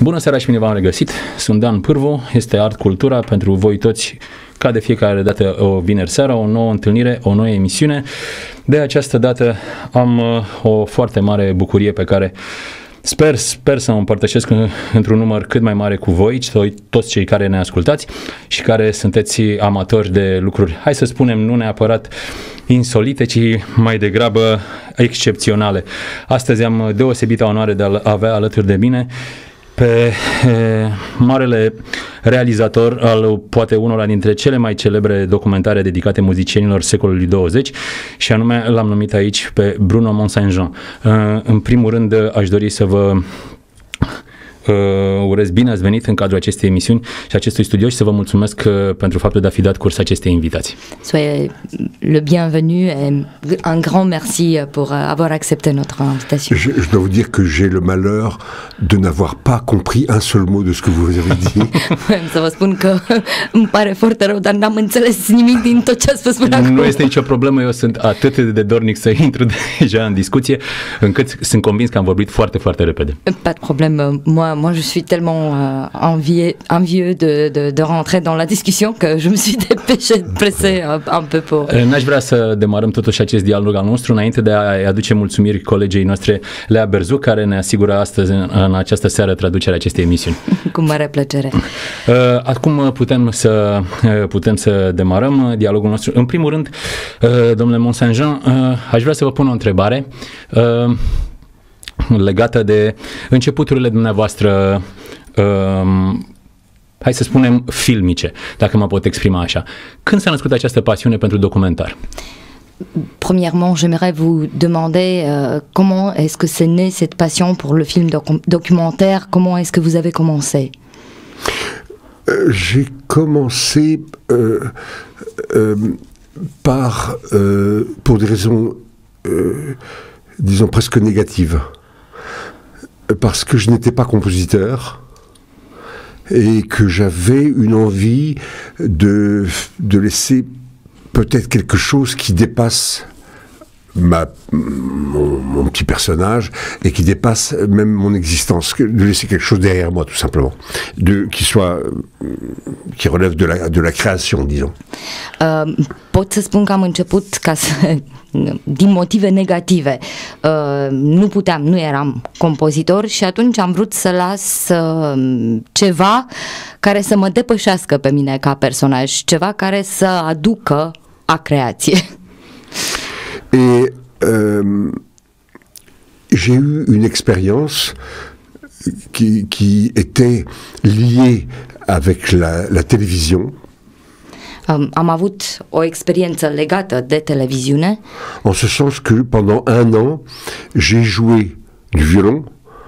Bună seara și bine v-am regăsit, sunt Dan Pârvu, este Art Cultura pentru voi toți, ca de fiecare dată o vineri seara, o nouă întâlnire, o nouă emisiune. De această dată am o foarte mare bucurie pe care sper să o împărtășesc într-un număr cât mai mare cu voi, toți cei care ne ascultați și care sunteți amatori de lucruri, hai să spunem, nu neapărat insolite, ci mai degrabă excepționale. Astăzi am deosebită onoare de a avea alături de mine pe marele realizator al poate unora dintre cele mai celebre documentare dedicate muzicienilor secolului 20 și anume l-am numit aici pe Bruno Mont-Saint-Jean. În primul rând aș dori să vă urez bine ați venit în cadrul acestei emisiuni și acestui studio și să vă mulțumesc pentru faptul de a fi dat curs acestei invitații. Soyez le bienvenu et un grand merci pour avoir accepté notre invitation. Je dois vous dire que j'ai le malheur de n'avoir pas compris un seul mot de ce que vous avez dit. Să vă spun că îmi pare foarte rău, dar n-am înțeles nimic din tot ce ați spus până acum. Nu este nicio problemă, eu sunt atât de dornic să intru deja în discuție, încât sunt convins că am vorbit foarte, foarte repede. Pas de problème, moi je suis tellement envieux de rentrer dans la discussion que je me suis pressé un peu pour... N-aș vrea să demarăm totuși acest dialog al nostru înainte de a-i aduce mulțumiri colegei noastre Lea Berzu, care ne asigură astăzi în această seară traducerea acestei emisiuni. Cu mare plăcere. Acum putem să demarăm dialogul nostru. În primul rând, domnule Mont-Saint-Jean, aș vrea să vă pun o întrebare legată de începuturile dumneavoastră, hai să spunem, filmice, dacă mă pot exprima așa. Când s-a născut această pasiune pentru documentar? Premièrement, j'aimerais vous demander comment est-ce que c'est né cette passion pour le film documentaire? Comment est-ce que vous avez commencé? J'ai commencé pour des raisons, disons, presque négatives. Parce que je n'étais pas compositeur et que j'avais une envie de laisser peut-être quelque chose qui dépasse mon petit personnage et qui dépasse même mon existence, de laisser quelque chose derrière moi tout simplement, qui relève de la création, disons. Pot să spun că am început din motive negative. Nu eram compozitor și atunci am vrut să las ceva care să mă depășească pe mine ca personaj, ceva care să aducă a creație. Et j'ai eu une expérience qui était liée avec la télévision. Am avut o experiență legată de televiziune. En ce sens que pendant un an, j'ai joué du violon,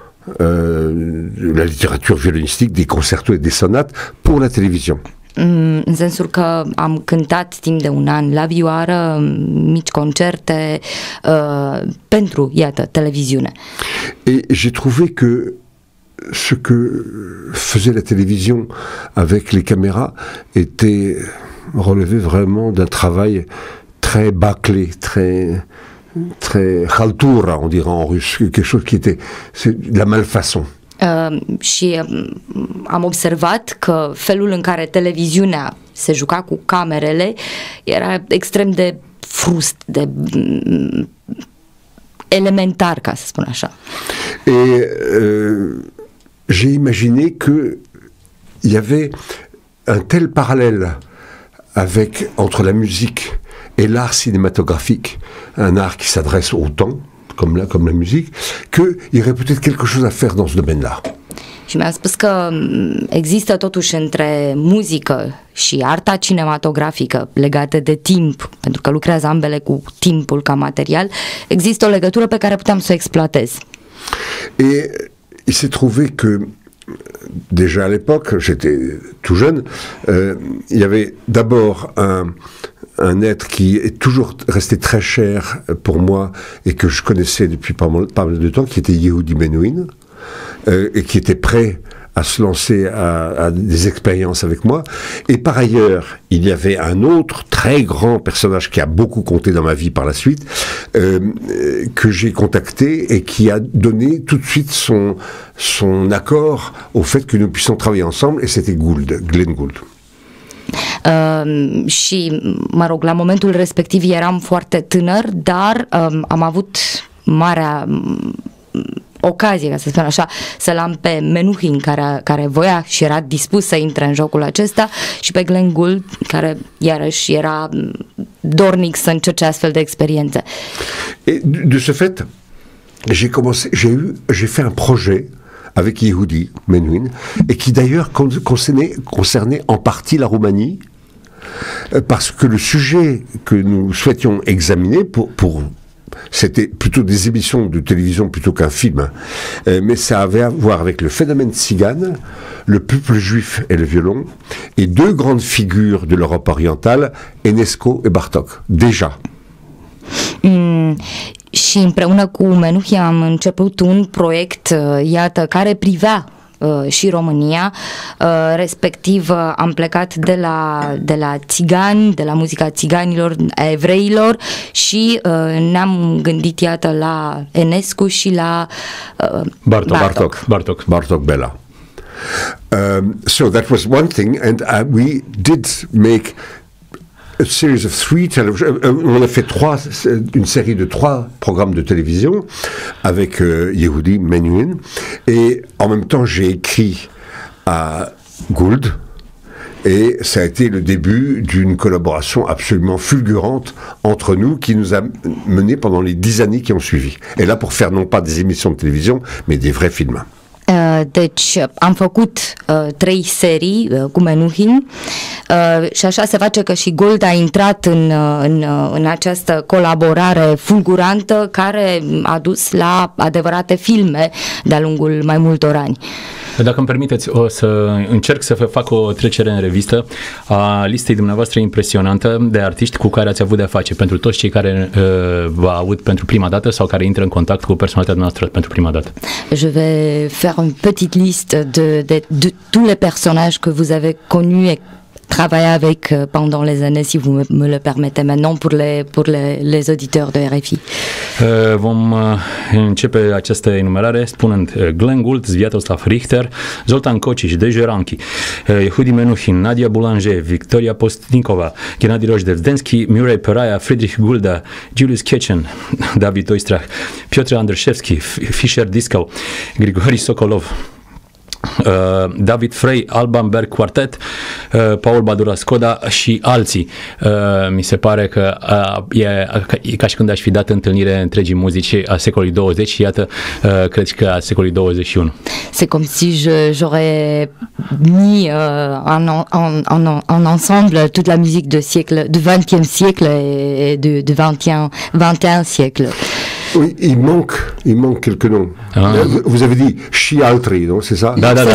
la littérature violonistique, des concertos et des sonates pour la télévision. În sensul că am cântat timp de un an la vioară, mici concerte pentru, iată, televiziune. Et j'ai trouvé que ce que faisait la télévision avec les caméras relevait vraiment d'un travail très bâclé, très haltura, on dirait en russe, quelque chose qui était de la malfaçon. Și am observat că felul în care televiziunea se juca cu camerele era extrem de frust, de elementar, ca să spun așa. Et j'ai imaginé que il y avait un tel parallèle entre la musique et l'art cinématographique, un art qui s'adresse au temps, comme la musique, qu'il y aurait peut-être quelque chose à faire dans ce domaine-là. Și mi-a spus că există totuși între muzică și arta cinematografică legată de timp, pentru că lucrează ambele cu timpul ca material, există o legătură pe care puteam să o exploatez. Et il s'est trouvé que déjà à l'époque, j'étais tout jeune, il y avait d'abord un être qui est toujours resté très cher pour moi et que je connaissais depuis pas mal de temps, qui était Yehudi Menuhin, et qui était prêt à se lancer à des expériences avec moi. Et par ailleurs, il y avait un autre très grand personnage qui a beaucoup compté dans ma vie par la suite, que j'ai contacté et qui a donné tout de suite son accord au fait que nous puissions travailler ensemble, et c'était Glenn Gould. Și, mă rog, la momentul respectiv eram foarte tânăr, dar am avut marea ocazie, ca să spun așa, să-l am pe Menuhin, care voia și era dispus să intre în jocul acesta, și pe Glenn Gould, care iarăși era dornic să încerce astfel de experiențe. Et de ce fait, j'ai fait un projet avec Yehudi Menuhin, et qui d'ailleurs concernait en partie la Roumanie, parce que le sujet que nous souhaitions examiner c'était plutôt des émissions de télévision plutôt qu'un film, mais ça avait à voir avec le phénomène tzigane, le peuple juif et le violon, et deux grandes figures de l'Europe orientale, Enesco et Bartók, déjà. Și împreună cu Menuhin am început un proiect, iată, care privea și România, respectiv am plecat de la țigani, de la muzica țiganilor, a evreilor, și ne-am gândit, iată, la Enescu și la Bartók Béla. So that was one thing, and we did make a series of on a fait une série de 3 programmes de télévision avec Yehudi Menuhin, et en même temps j'ai écrit à Gould, et ça a été le début d'une collaboration absolument fulgurante entre nous, qui nous a menés pendant les 10 années qui ont suivi. Et là, pour faire non pas des émissions de télévision, mais des vrais films. Deci am făcut 3 serii cu Menuhin, și așa se face că și Gould a intrat în această colaborare fulgurantă care a dus la adevărate filme de-a lungul mai multor ani. Dacă îmi permiteți, o să încerc să fac o trecere în revistă a listei dumneavoastră impresionantă de artiști cu care ați avut de-a face, pentru toți cei care vă aud pentru prima dată sau care intră în contact cu personalitatea noastră pentru prima dată. Je vais faire une petite liste de tous les personnages que vous avez connus et travailler avec pendant les années, si vous me le permettez maintenant, pour les auditeurs de RFI. Vom începe această enumerare spunând Glenn Gould, Sviatoslav Richter, Zoltán Kocsis, Dezső Ranki, Yehudi Menuhin, Nadia Boulanger, Victoria Postnikova, Gennady Rozhdestvensky, Murray Peraia, Friedrich Gulda, Julius Ketchen, David Oistrach, Piotr Andrzejewski, Fischer Disco, Grigori Sokolov, David Frey, Alban Berg Quartet, Paul Badura Skoda și alții. Mi se pare că e ca și când aș fi dat întâlnire întregii muzici a secolului 20 și iată, cred că a secolului 21. C'est comme si j'aurais mis en ensemble toute la musique du 20e siècle et du 21 siècle. Oui, il manque quelques noms. Vous avez dit și altri, non? C'est ça? Da.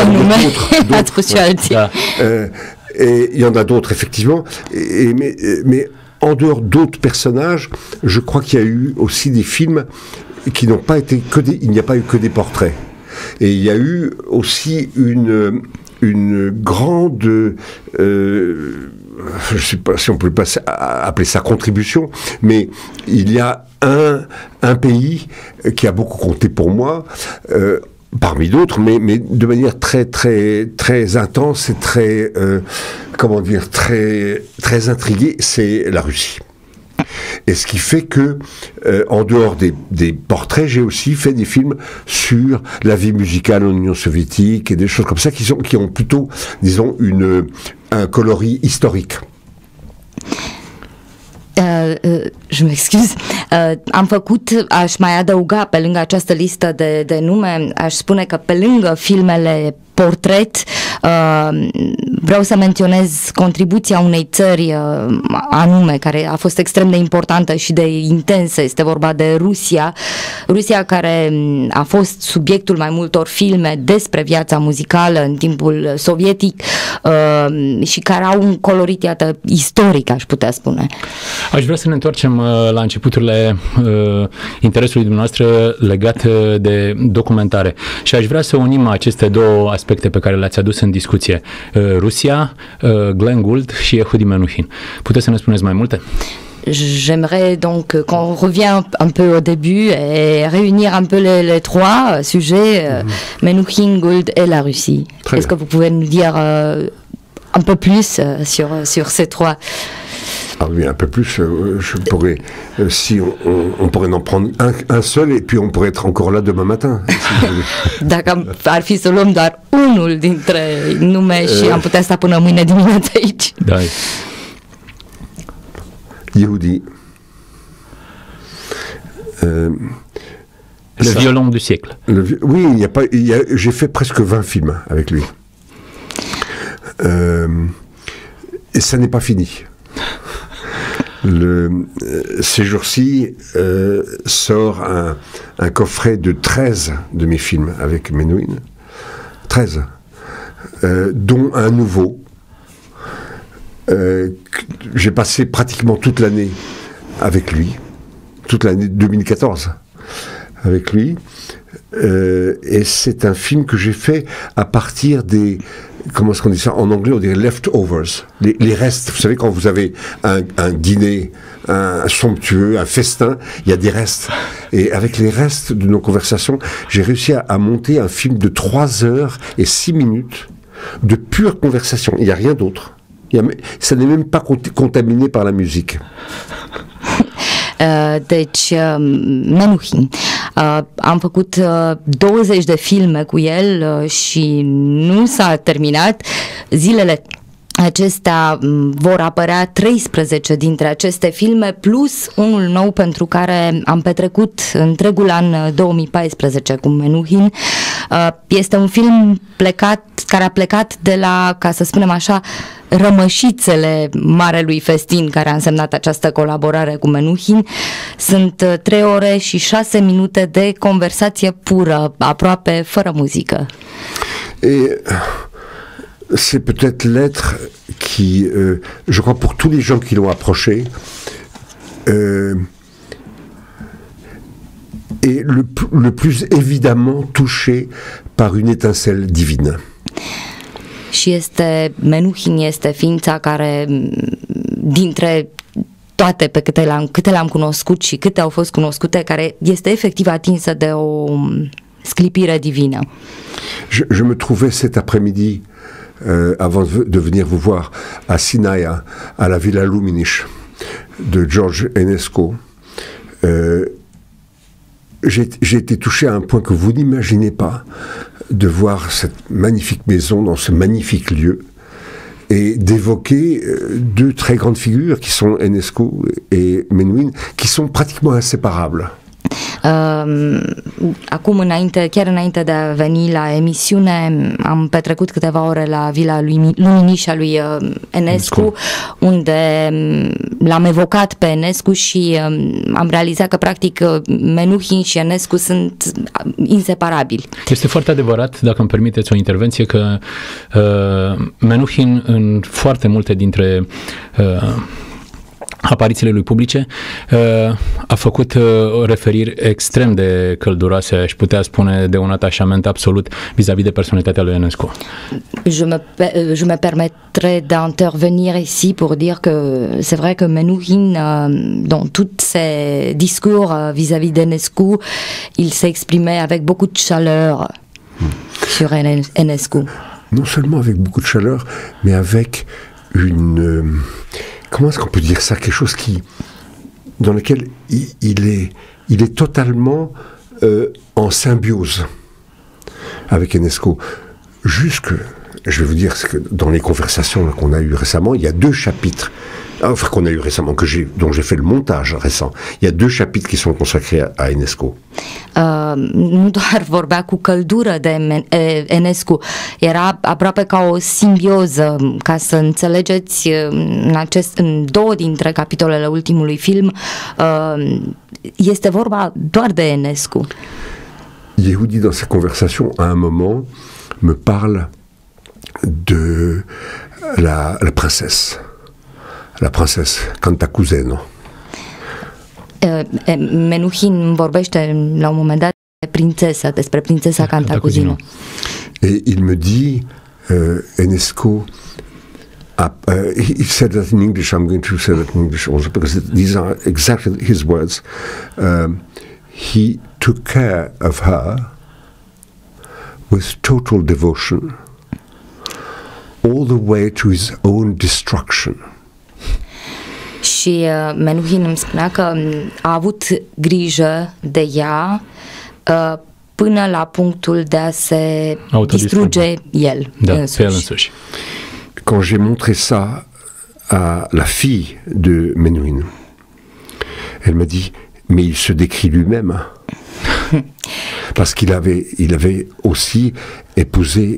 Et il y en a d'autres, effectivement. Mais en dehors d'autres personnages, je crois qu'il y a eu aussi des films qui n'ont pas été il n'y a pas eu que des portraits. Et il y a eu aussi une grande... je ne sais pas si on peut pas appeler ça contribution, mais il y a un pays qui a beaucoup compté pour moi, parmi d'autres, mais de manière très très très intense et très très intriguée, c'est la Russie. Et ce qui fait que, en dehors des portraits, j'ai aussi fait des films sur la vie musicale en Union soviétique et des choses comme ça qui ont plutôt, disons, un coloris historique. Je m'excuse. Am făcut, aș mai adăuga pe lângă această listă de nume, aș spune că pe lângă filmele portret, vreau să menționez contribuția unei țări anume, care a fost extrem de importantă și de intensă. Este vorba de Rusia. Rusia care a fost subiectul mai multor filme despre viața muzicală în timpul sovietic și care au un colorit, iată, istoric, aș putea spune. Aș vrea să ne întoarcem la începuturile interesului dumneavoastră legat de documentare și aș vrea să unim aceste două aspecte pe care le-ați adus în discuție. Rusia, Glenn Gould și Yehudi Menuhin. Puteți să ne spuneți mai multe? J'aimerais donc qu'on revienne un peu au début et réunir un peu les trois sujets, Menuhin, Gould et la Russie. Est-ce que vous pouvez nous dire un peu plus sur ces trois? Ah oui, un peu plus, je pourrais, si on pourrait en prendre un seul et puis on pourrait être encore là demain matin. Dacă ar fi să luăm doar unul dintre nume și am putea sta până mâine dimineață aici. Da. Yehudi. Le violon du siècle. Oui, j'ai fait presque 20 films avec lui. Et ça n'est pas fini. Ces jours-ci sort un coffret de 13 de mes films avec Menuhin. 13. Dont un nouveau. J'ai passé pratiquement toute l'année avec lui. Toute l'année 2014 avec lui. Et c'est un film que j'ai fait à partir des... Comment est-ce qu'on dit ça? En anglais, on dirait leftovers. Les restes. Vous savez, quand vous avez un dîner, un somptueux, un festin, il y a des restes. Et avec les restes de nos conversations, j'ai réussi à monter un film de 3 heures et 6 minutes de pure conversation. Il n'y a rien d'autre. Ça n'est même pas contaminé par la musique. Deci, Menuhin. Am făcut 20 de filme cu el și nu s-a terminat. Zilele acestea vor apărea 13 dintre aceste filme, plus unul nou pentru care am petrecut întregul an 2014 cu Menuhin. Este un film care a plecat de la, ca să spunem așa, rămășițele Marelui Festin care a însemnat această colaborare cu Menuhin. Sunt 3 ore și 6 minute de conversație pură, aproape fără muzică. C'est peut-être l'être qui, je crois pour tous les gens qui l'ont approché, est le plus évidemment touché par une étincelle divine. Și Menuhin este ființa care, dintre toate pe câte le-am cunoscut și câte au fost cunoscute, care este efectiv atinsă de o sclipire divină. Je me trouvais cet après-midi, avant de venir vous voir, à Sinaia, à la Villa Luminiș de George Enescu. J'ai été touché à un point que vous n'imaginez pas, de voir cette magnifique maison dans ce magnifique lieu et d'évoquer 2 très grandes figures qui sont Enescu et Menuhin, qui sont pratiquement inséparables. Acum, chiar înainte de a veni la emisiune, am petrecut câteva ore la Villa Luminiș a lui Enescu, unde l-am evocat pe Enescu și am realizat că practic Menuhin și Enescu sunt inseparabili. Este foarte adevărat, dacă îmi permiteți o intervenție, că Menuhin în foarte multe dintre aparițiile lui publice a făcut referiri extrem de călduroase, aș putea spune, de un atașament absolut vis-à-vis de personalitatea lui Enescu. Je me permettrai d'intervenir ici pour dire que c'est vrai que Menuhin, dans tous ses discours vis-à-vis d'Enescu, il s'exprimait avec beaucoup de chaleur sur Enescu. Non seulement avec beaucoup de chaleur, mais avec une... Comment est-ce qu'on peut dire ça? Quelque chose dans lequel il est totalement en symbiose avec Enescu. Jusque, je vais vous dire, que dans les conversations qu'on a eues récemment, il y a 2 chapitres, enfin qu'on a eu récemment, dont j'ai fait le montage récent. Il y a 2 chapitres qui sont consacrés à Enescu. nu doar vorbea cu căldură de Enescu, era aproape ca o simbioză, ca să înțelegeți, în două dintre capitolele ultimului film este vorba doar de Enescu. Yehudi, dans sa conversation, à un moment, me parle de la princesse Cantacuzeno. Menuhin vorbește la un moment dat despre prințesa Cantacuzino. Et il me dit, Enescu, he said that in English, I'm going to say that in English also, because these are exactly his words. He took care of her with total devotion all the way to his own destruction. Și Menuhin îmi spunea că a avut grijă de ea până la punctul de a se distruge el însuși. Quand j'ai montré ça à la fille de Menuhin, elle m'a dit, mais il se décrit lui-même. Parce qu'il avait aussi épousé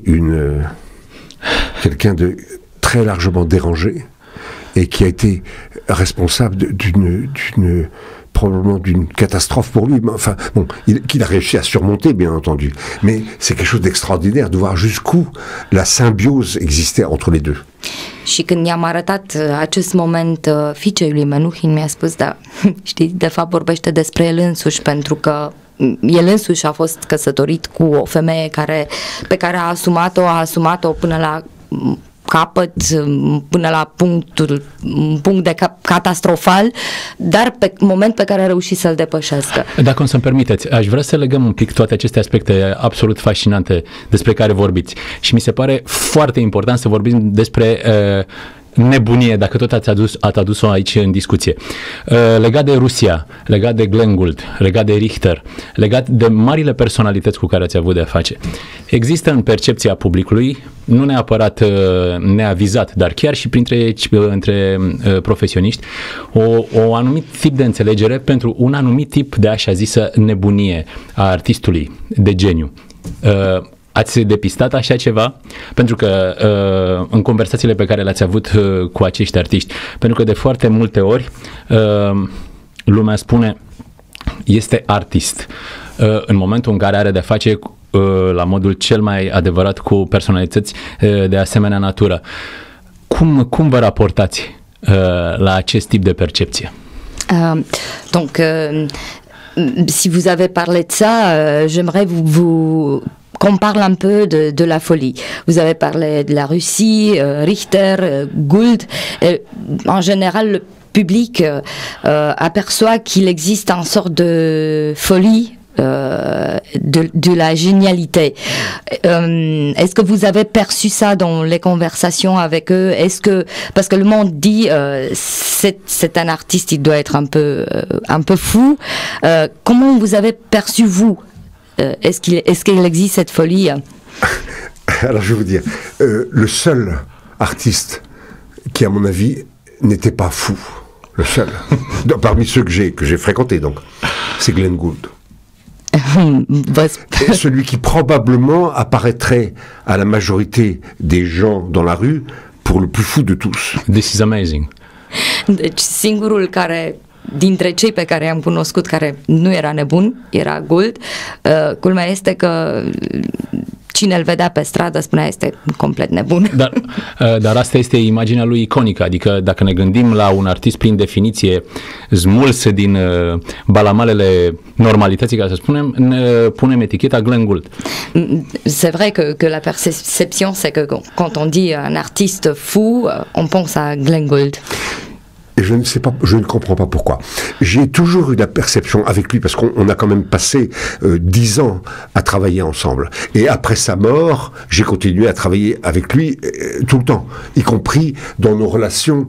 quelqu'un de très largement dérangé et qui a été responsable probablement d'une catastrophe pour lui, enfin, bon, qu'il a réussi à surmonter, bien entendu. Mais c'est quelque chose d'extraordinaire de voir jusqu'où la symbiose existait entre les deux. Și când i-am arătat acest moment fiicei lui Menuhin, mi-a spus, da, știi, de fapt vorbește despre el însuși, pentru că el însuși a fost căsătorit cu o femeie pe care a asumat-o până la capăt, până la punct de catastrofal, dar pe moment pe care a reușit să-l depășească. Dacă o să-mi permiteți, aș vrea să legăm un pic toate aceste aspecte absolut fascinante despre care vorbiți. Și mi se pare foarte important să vorbim despre nebunie, dacă tot ați adus-o aici în discuție. Legat de Rusia, legat de Glenn Gould, legat de Richter, legat de marile personalități cu care ați avut de a face. Există în percepția publicului, nu neapărat neavizat, dar chiar și între profesioniști, o anumit tip de înțelegere pentru un anumit tip de așa zisă nebunie a artistului de geniu. Ați depistat așa ceva? Pentru că în conversațiile pe care le-ați avut cu acești artiști, pentru că de foarte multe ori lumea spune este artist în momentul în care are de-a face la modul cel mai adevărat cu personalități de asemenea natură. Cum vă raportați la acest tip de percepție? Donc, si vous avez parlé de ça, j'aimerais qu'on parle un peu de la folie. Vous avez parlé de la Russie, Richter, Gould. En général, le public aperçoit qu'il existe une sorte de folie, de la génialité. Est-ce que vous avez perçu ça dans les conversations avec eux? Parce que le monde dit c'est un artiste, il doit être un peu fou. Comment vous avez perçu vous? Est-ce qu'il existe cette folie? Alors je vais vous dire, le seul artiste qui à mon avis n'était pas fou, le seul, parmi ceux que j'ai fréquentés donc, c'est Glenn Gould. Et celui qui probablement apparaîtrait à la majorité des gens dans la rue pour le plus fou de tous. This is amazing. Deci singurul care dintre cei pe care i-am cunoscut care nu era nebun, era Gould. Culmea este că cine îl vedea pe stradă spunea este complet nebun. Dar asta este imaginea lui iconică, adică dacă ne gândim la un artist prin definiție smuls din balamalele normalității, ca să spunem, ne punem eticheta Glenn Gould. C'est vrai que la perception c'est que quand on dit un artiste fou, on pense à Glenn Gould. Et je ne sais pas, je ne comprends pas pourquoi. J'ai toujours eu la perception avec lui, parce qu'on a quand même passé 10 ans à travailler ensemble. Et après sa mort, j'ai continué à travailler avec lui tout le temps, y compris dans nos relations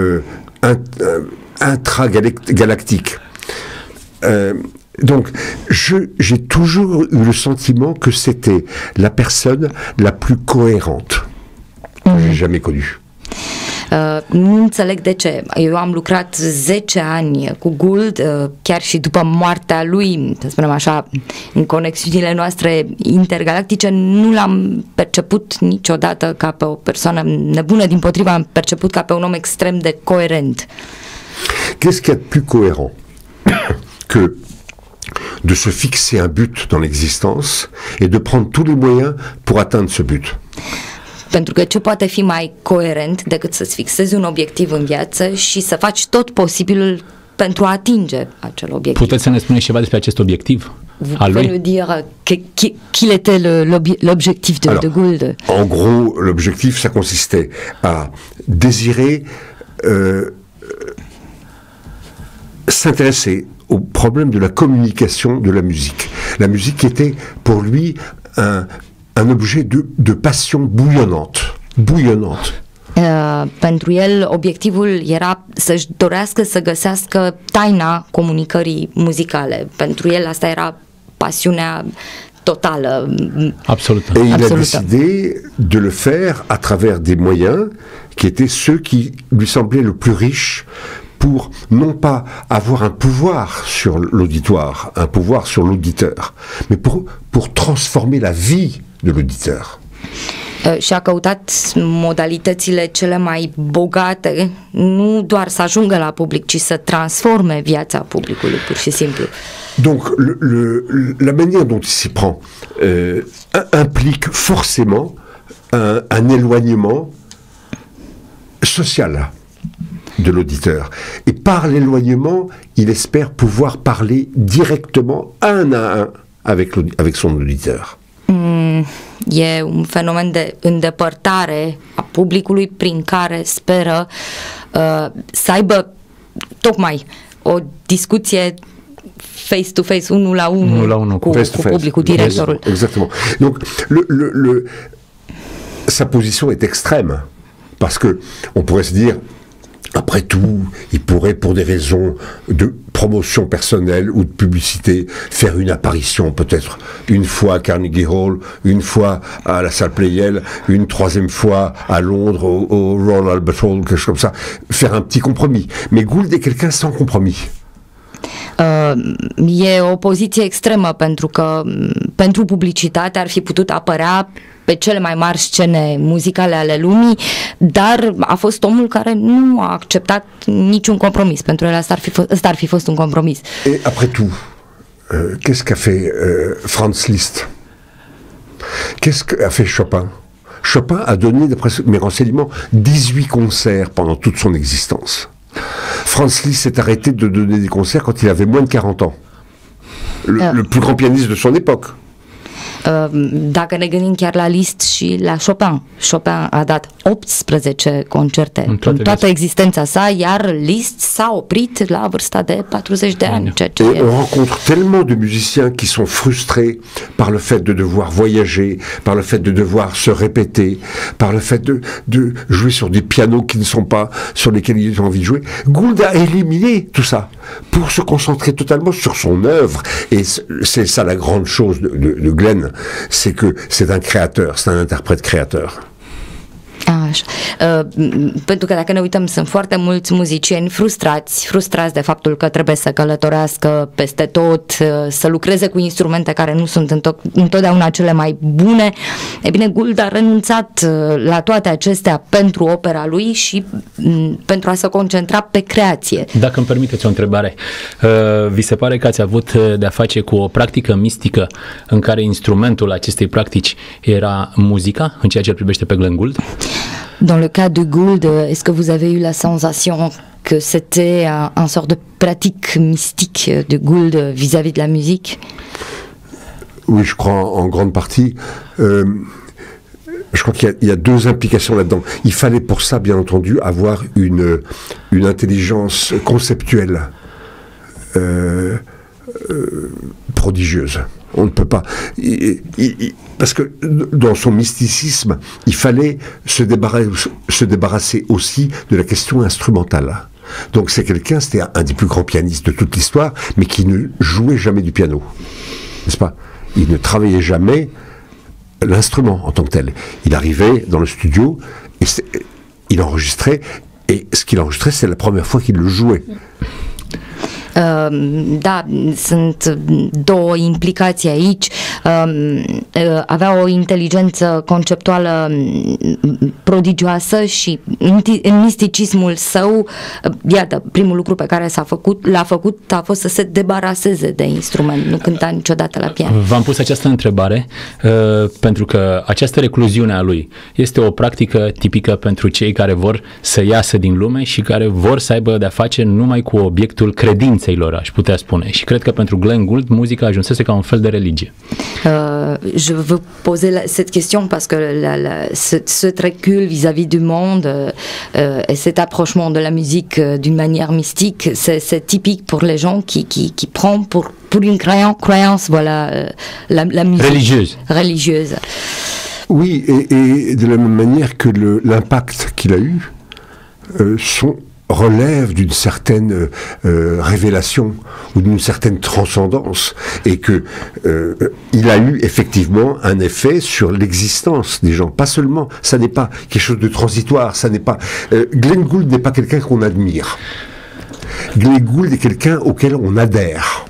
intragalactiques. Donc, j'ai toujours eu le sentiment que c'était la personne la plus cohérente que j'ai jamais connue. Nu înțeleg de ce. Eu am lucrat 10 ani cu Gould, chiar și după moartea lui, să spunem așa, în conexiunile noastre intergalactice, nu l-am perceput niciodată ca pe o persoană nebună, dimpotrivă am perceput ca pe un om extrem de coerent. Qu'est-ce qu'il y a de plus cohérent que de se fixer un but dans l'existence et de prendre tous les moyens pour atteindre ce but? Pentru că ce poate fi mai coerent decât să-ți fixezi un obiectiv în viață și să faci tot posibilul pentru a atinge acel obiectiv? Puteți să ne spuneți ceva despre acest obiectiv al lui? Vous pouvez dire quel était l'objectif de Gould? En gros, l'objectif, ça consistait à désirer s'intéresser au problème de la communication de la musique. La musique était pour lui un objet de passion bouillonnante. Pentru el, obiectivul era să-și dorească să găsească taina comunicării muzicale. Pentru el asta era pasiunea totală. Absolută. Et il a décidé de le faire à travers des moyens qui étaient ceux qui lui semblaient le plus riches pour non pas avoir un pouvoir sur l'auditoire, un pouvoir sur l'auditeur, mais pour transformer la vie de l'auditeur. Și a căutat modalitățile cele mai bogate, nu doar să ajungă la public, ci să transforme viața publicului, pur și simplu. Donc la manière dont il s'y prend implique forcément un éloignement social de l'auditeur. Et par l'éloignement, il espère pouvoir parler directement un à un avec son auditeur. E un fenomen de îndepărtare a publicului prin care speră să aibă tocmai o discuție face-to-face, unul la unul cu publicul, directorul. Exactement. Donc, sa position est extrême, parce que on pourrait se dire, après tout, il pourrait, pour des raisons de promotion personnelle ou de publicité, faire une apparition peut-être une fois à Carnegie Hall, une fois à la salle Pleyel, une troisième fois à Londres au Royal Albert Hall, quelque chose comme ça, faire un petit compromis. Mais Gould est quelqu'un sans compromis. E o poziție extremă pentru că pentru publicitate ar fi putut apărea pe cele mai mari scene muzicale ale lumii, dar a fost omul care nu a acceptat niciun compromis. Pentru el asta ar fi fost un compromis. Et après tout, qu'est-ce qu'a fait Franz Liszt? Qu'est-ce qu'a fait Chopin? Chopin a donné, d'après mes renseignements, 18 concerts pendant toute son existence. Franz Liszt s'est arrêté de donner des concerts quand il avait moins de 40 ans. Le plus grand pianiste de son époque. Dacă ne gândim chiar la Liszt și la Chopin, Chopin a dat 18 concerte în toată existența sa, iar Liszt s-a oprit la vârsta de 40 de ani. Et on rencontre tellement de musiciens qui sont frustrés par le fait de devoir voyager, par le fait de devoir se répéter, par le fait de jouer sur des pianos qui ne sont pas sur lesquels ils ont envie de jouer. Gould a éliminé tout ça pour se concentrer totalement sur son œuvre. Et c'est ça la grande chose de Glenn, c'est que c'est un créateur, c'est un interprète créateur. Așa. Pentru că dacă ne uităm, sunt foarte mulți muzicieni frustrați de faptul că trebuie să călătorească peste tot, să lucreze cu instrumente care nu sunt întotdeauna cele mai bune. E bine, Gould a renunțat la toate acestea pentru opera lui și pentru a se concentra pe creație. Dacă îmi permiteți o întrebare, vi se pare că ați avut de-a face cu o practică mistică în care instrumentul acestei practici era muzica, în ceea ce îl privește pe Glenn Gould? Dans le cas de Gould, est-ce que vous avez eu la sensation que c'était un sort de pratique mystique de Gould vis-à-vis de la musique? Oui, je crois en grande partie. Je crois qu'il y a deux implications là-dedans. Il fallait pour ça, bien entendu, avoir une intelligence conceptuelle prodigieuse. On ne peut pas... parce que dans son mysticisme, il fallait se débarrasser aussi de la question instrumentale. Donc c'est quelqu'un, c'était un des plus grands pianistes de toute l'histoire, mais qui ne jouait jamais du piano. N'est-ce pas? Il ne travaillait jamais l'instrument en tant que tel. Il arrivait dans le studio et il enregistrait, et ce qu'il enregistrait, c'est la première fois qu'il le jouait. Da, sunt două implicații aici. Avea o inteligență conceptuală prodigioasă și în misticismul său, iată, primul lucru pe care l-a făcut a fost să se debaraseze de instrument, nu cânta niciodată la pian. V-am pus această întrebare pentru că această recluziune a lui este o practică tipică pentru cei care vor să iasă din lume și care vor să aibă de-a face numai cu obiectul credinței lor, aș putea spune. Și cred că pentru Glenn Gould muzica ajunsese ca un fel de religie. Je veux poser cette question parce que ce recul vis-à-vis du monde et cet approchement de la musique d'une manière mystique, c'est typique pour les gens qui prennent pour une croyance, voilà, la musique religieuse. Oui, et de la même manière que l'impact qu'il a eu relève d'une certaine révélation ou d'une certaine transcendance, et que il a eu effectivement un effet sur l'existence des gens. Pas seulement, ça n'est pas quelque chose de transitoire, ça n'est pas... Glenn Gould n'est pas quelqu'un qu'on admire. Glenn Gould est quelqu'un auquel on adhère.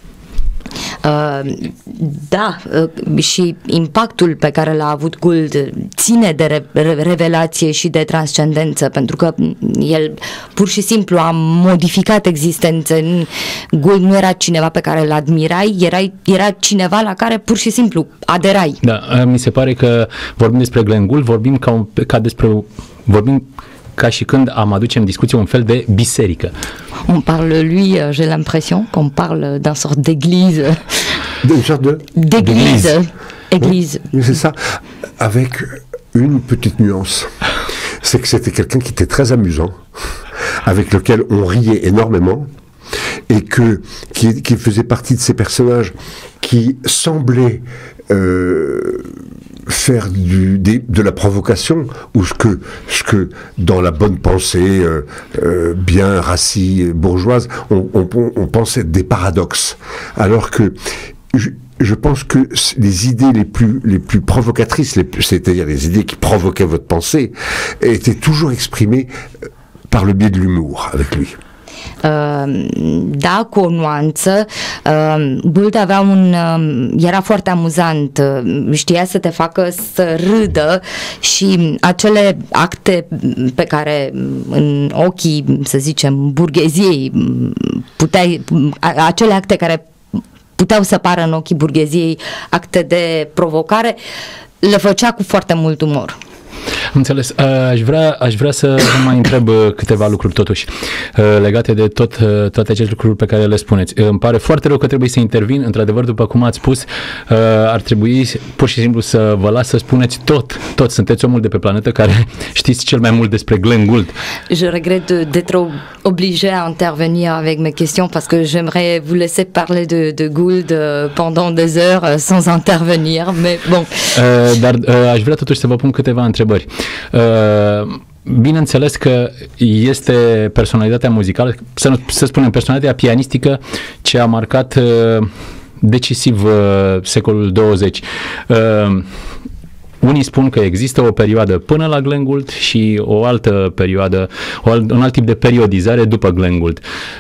Da, și impactul pe care l-a avut Gould ține de revelație și de transcendență, pentru că el pur și simplu a modificat existența. Gould nu era cineva pe care îl admirai, era cineva la care pur și simplu aderai. Da, mi se pare că vorbim despre Glenn Gould, vorbim ca și când am aduce în discuție un fel de biserică. On parle lui, j'ai l'impression qu'on parle d'un sort d'église. D'une sorte d'église. Église. Oui, c'est ça, avec une petite nuance. C'est que c'était quelqu'un qui était très amusant, avec lequel on riait énormément, et qui faisait partie de ces personnages qui semblaient faire de la provocation, ou ce que dans la bonne pensée bien rassie, bourgeoise, on pensait des paradoxes, alors que je pense que les idées les plus provocatrices, c'est-à-dire les idées qui provoquaient votre pensée, étaient toujours exprimées par le biais de l'humour avec lui. Da, cu o nuanță. Gould avea era foarte amuzant, știa să te facă să râdă, și acele acte pe care în ochii, să zicem, burgheziei acele acte care puteau să pară în ochii burgheziei acte de provocare, le făcea cu foarte mult umor. Înțeles. Aș vrea să vă mai întreb câteva lucruri totuși legate de toate aceste lucruri pe care le spuneți. Îmi pare foarte rău că trebuie să intervin. Într-adevăr, după cum ați spus, ar trebui pur și simplu să vă las să spuneți tot. Sunteți omul de pe planetă care știți cel mai mult despre Glenn Gould. Je regrette d'être obligé à intervenir avec mes questions parce que j'aimerais vous laisser parler de Gould pendant des heures sans intervenir, mais bon. Dar aș vrea totuși să vă pun câteva întrebări. Bineînțeles că este personalitatea muzicală, să spunem personalitatea pianistică, ce a marcat decisiv secolul 20. Unii spun că există o perioadă până la Glenn Gould și o altă perioadă, un alt tip de periodizare după Glenn Gould.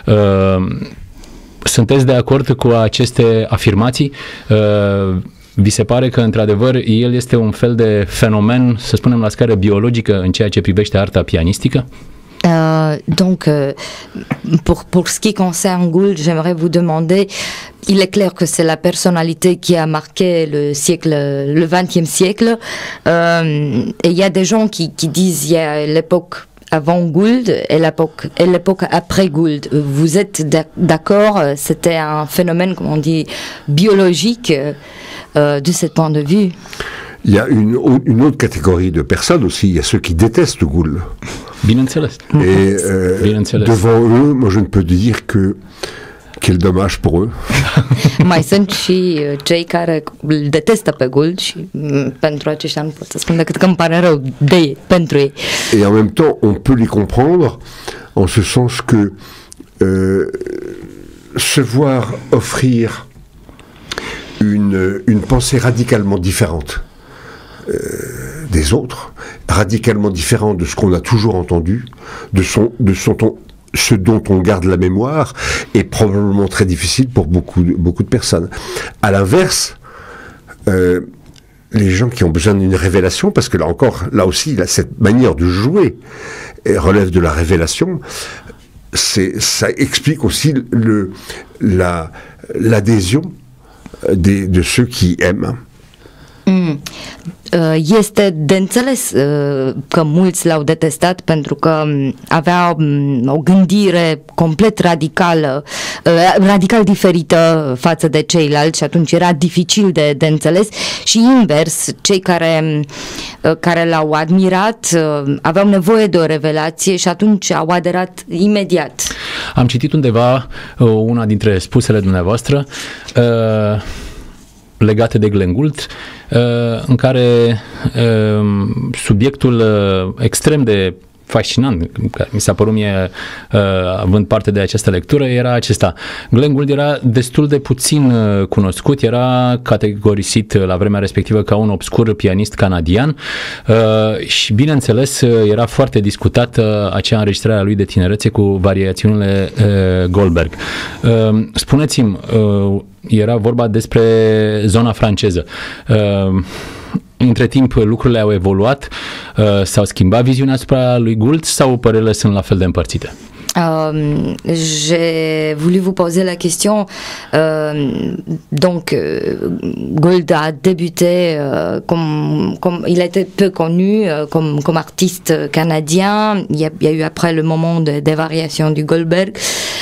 Sunteți de acord cu aceste afirmații? Vi se pare că, într-adevăr, el este un fel de fenomen, să spunem, la scară biologică în ceea ce privește arta pianistică? Donc, pour ce qui concerne Gould, j'aimerais vous demander, il est clair que c'est la personnalité qui a marqué le XXe siècle, et il y a des gens qui disent il y a l'époque avant Gould et l'époque après Gould. Vous êtes d'accord, c'était un phénomène, comme on dit, biologique de ce point de vue? Il y a une autre catégorie de personnes aussi, il y a ceux qui détestent Gould. Bineînțeles. Et devant eux, moi je ne peux dire que quel dommage pour eux. Mai sunt și cei care îl detestă pe Gould și pentru aceștia nu pot să spun decât că îmi pare rău pentru ei. Et en même temps, on peut les comprendre en ce sens que se voir offrir une pensée radicalement différente des autres, radicalement différent de ce qu'on a toujours entendu, ce dont on garde la mémoire, est probablement très difficile pour beaucoup de personnes. À l'inverse, les gens qui ont besoin d'une révélation, parce que là aussi, cette manière de jouer relève de la révélation, ça explique aussi l'adhésion de ceux qui aiment. Este de înțeles că mulți l-au detestat pentru că avea o gândire complet radical diferită față de ceilalți și atunci era dificil de înțeles, și invers, cei care l-au admirat aveau nevoie de o revelație și atunci au aderat imediat. Am citit undeva una dintre spusele dumneavoastră legate de Glenn Gould, în care subiectul extrem de fascinant, care mi s-a părut mie, având parte de această lectură, era acesta. Glenn Gould era destul de puțin cunoscut, era categorisit la vremea respectivă ca un obscur pianist canadian și, bineînțeles, era foarte discutată acea înregistrare a lui de tinerețe cu variațiunile Goldberg. Spuneți-mi, era vorba despre zona franceză. Între timp lucrurile au evoluat, s-au schimbat viziunea asupra lui Gould sau părerile sunt la fel de împărțite? J'ai voulu vous poser la question. Donc, Gould a débuté comme il était peu connu comme artiste canadien. Il y a eu après le moment des variations du Goldberg.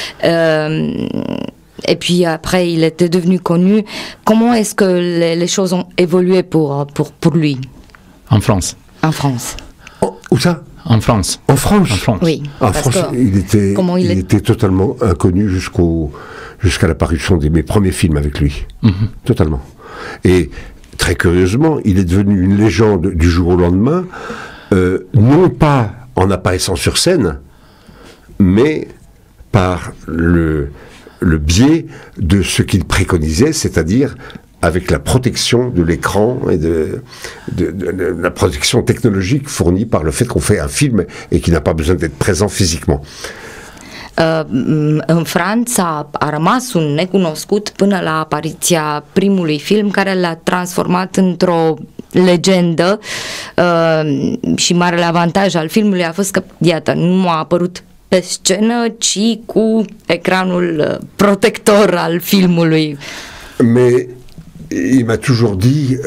Et puis après, il était devenu connu. Comment est-ce que les choses ont évolué pour lui? En France. En France. Où ça? En France. En France? En France. Oui. En France, il était totalement inconnu jusqu'à l'apparition de mes premiers films avec lui. Totalement. Et très curieusement, il est devenu une légende du jour au lendemain, non pas en apparaissant sur scène, mais par le biais de ce qu'il préconisait, c'est-à-dire avec la protection de l'écran et de la protection technologique fournie par le fait qu'on fait un film et qui n'a pas besoin d'être présent physiquement. În Franța a rămas un necunoscut până la apariția primului film care l-a transformat într-o legendă, și marele avantaj al filmului a fost că, iată, nu a apărut pe scenă, ci cu ecranul protector al filmului. Mais il m'a toujours dit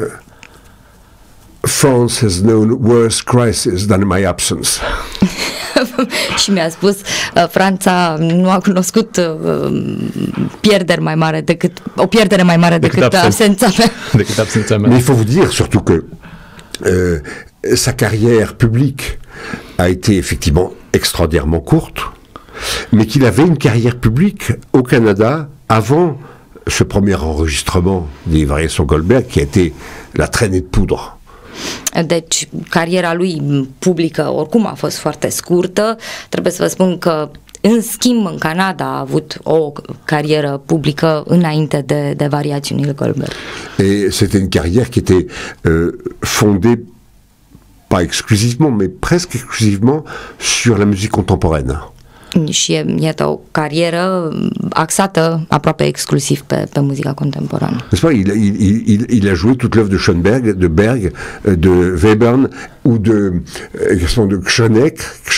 France has known worse crisis than my absence. Și mi-a spus, Franța nu a cunoscut o pierdere mai mare decât absența mea. Decât absența mea. Mais il faut vous dire surtout que sa carrière publique a été effectivement extraordinairement courte, mais qu'il avait une carrière publique au Canada avant ce premier enregistrement des variations Goldberg qui a été la traînée de poudre. Deci, cariera lui publică oricum a fost foarte scurtă. Trebuie să vă spun că, în schimb, în Canada a avut o carieră publică înainte de variațiunile Goldberg. Et c'était une carrière qui était fondée pas exclusivement, mais presque exclusivement sur la musique contemporaine. Și iată o carieră axată aproape exclusiv pe muzica contemporană. N'est-ce pas? Il a joué toute l'œuvre de Schoenberg, de Berg, de Webern ou de Schoeneck,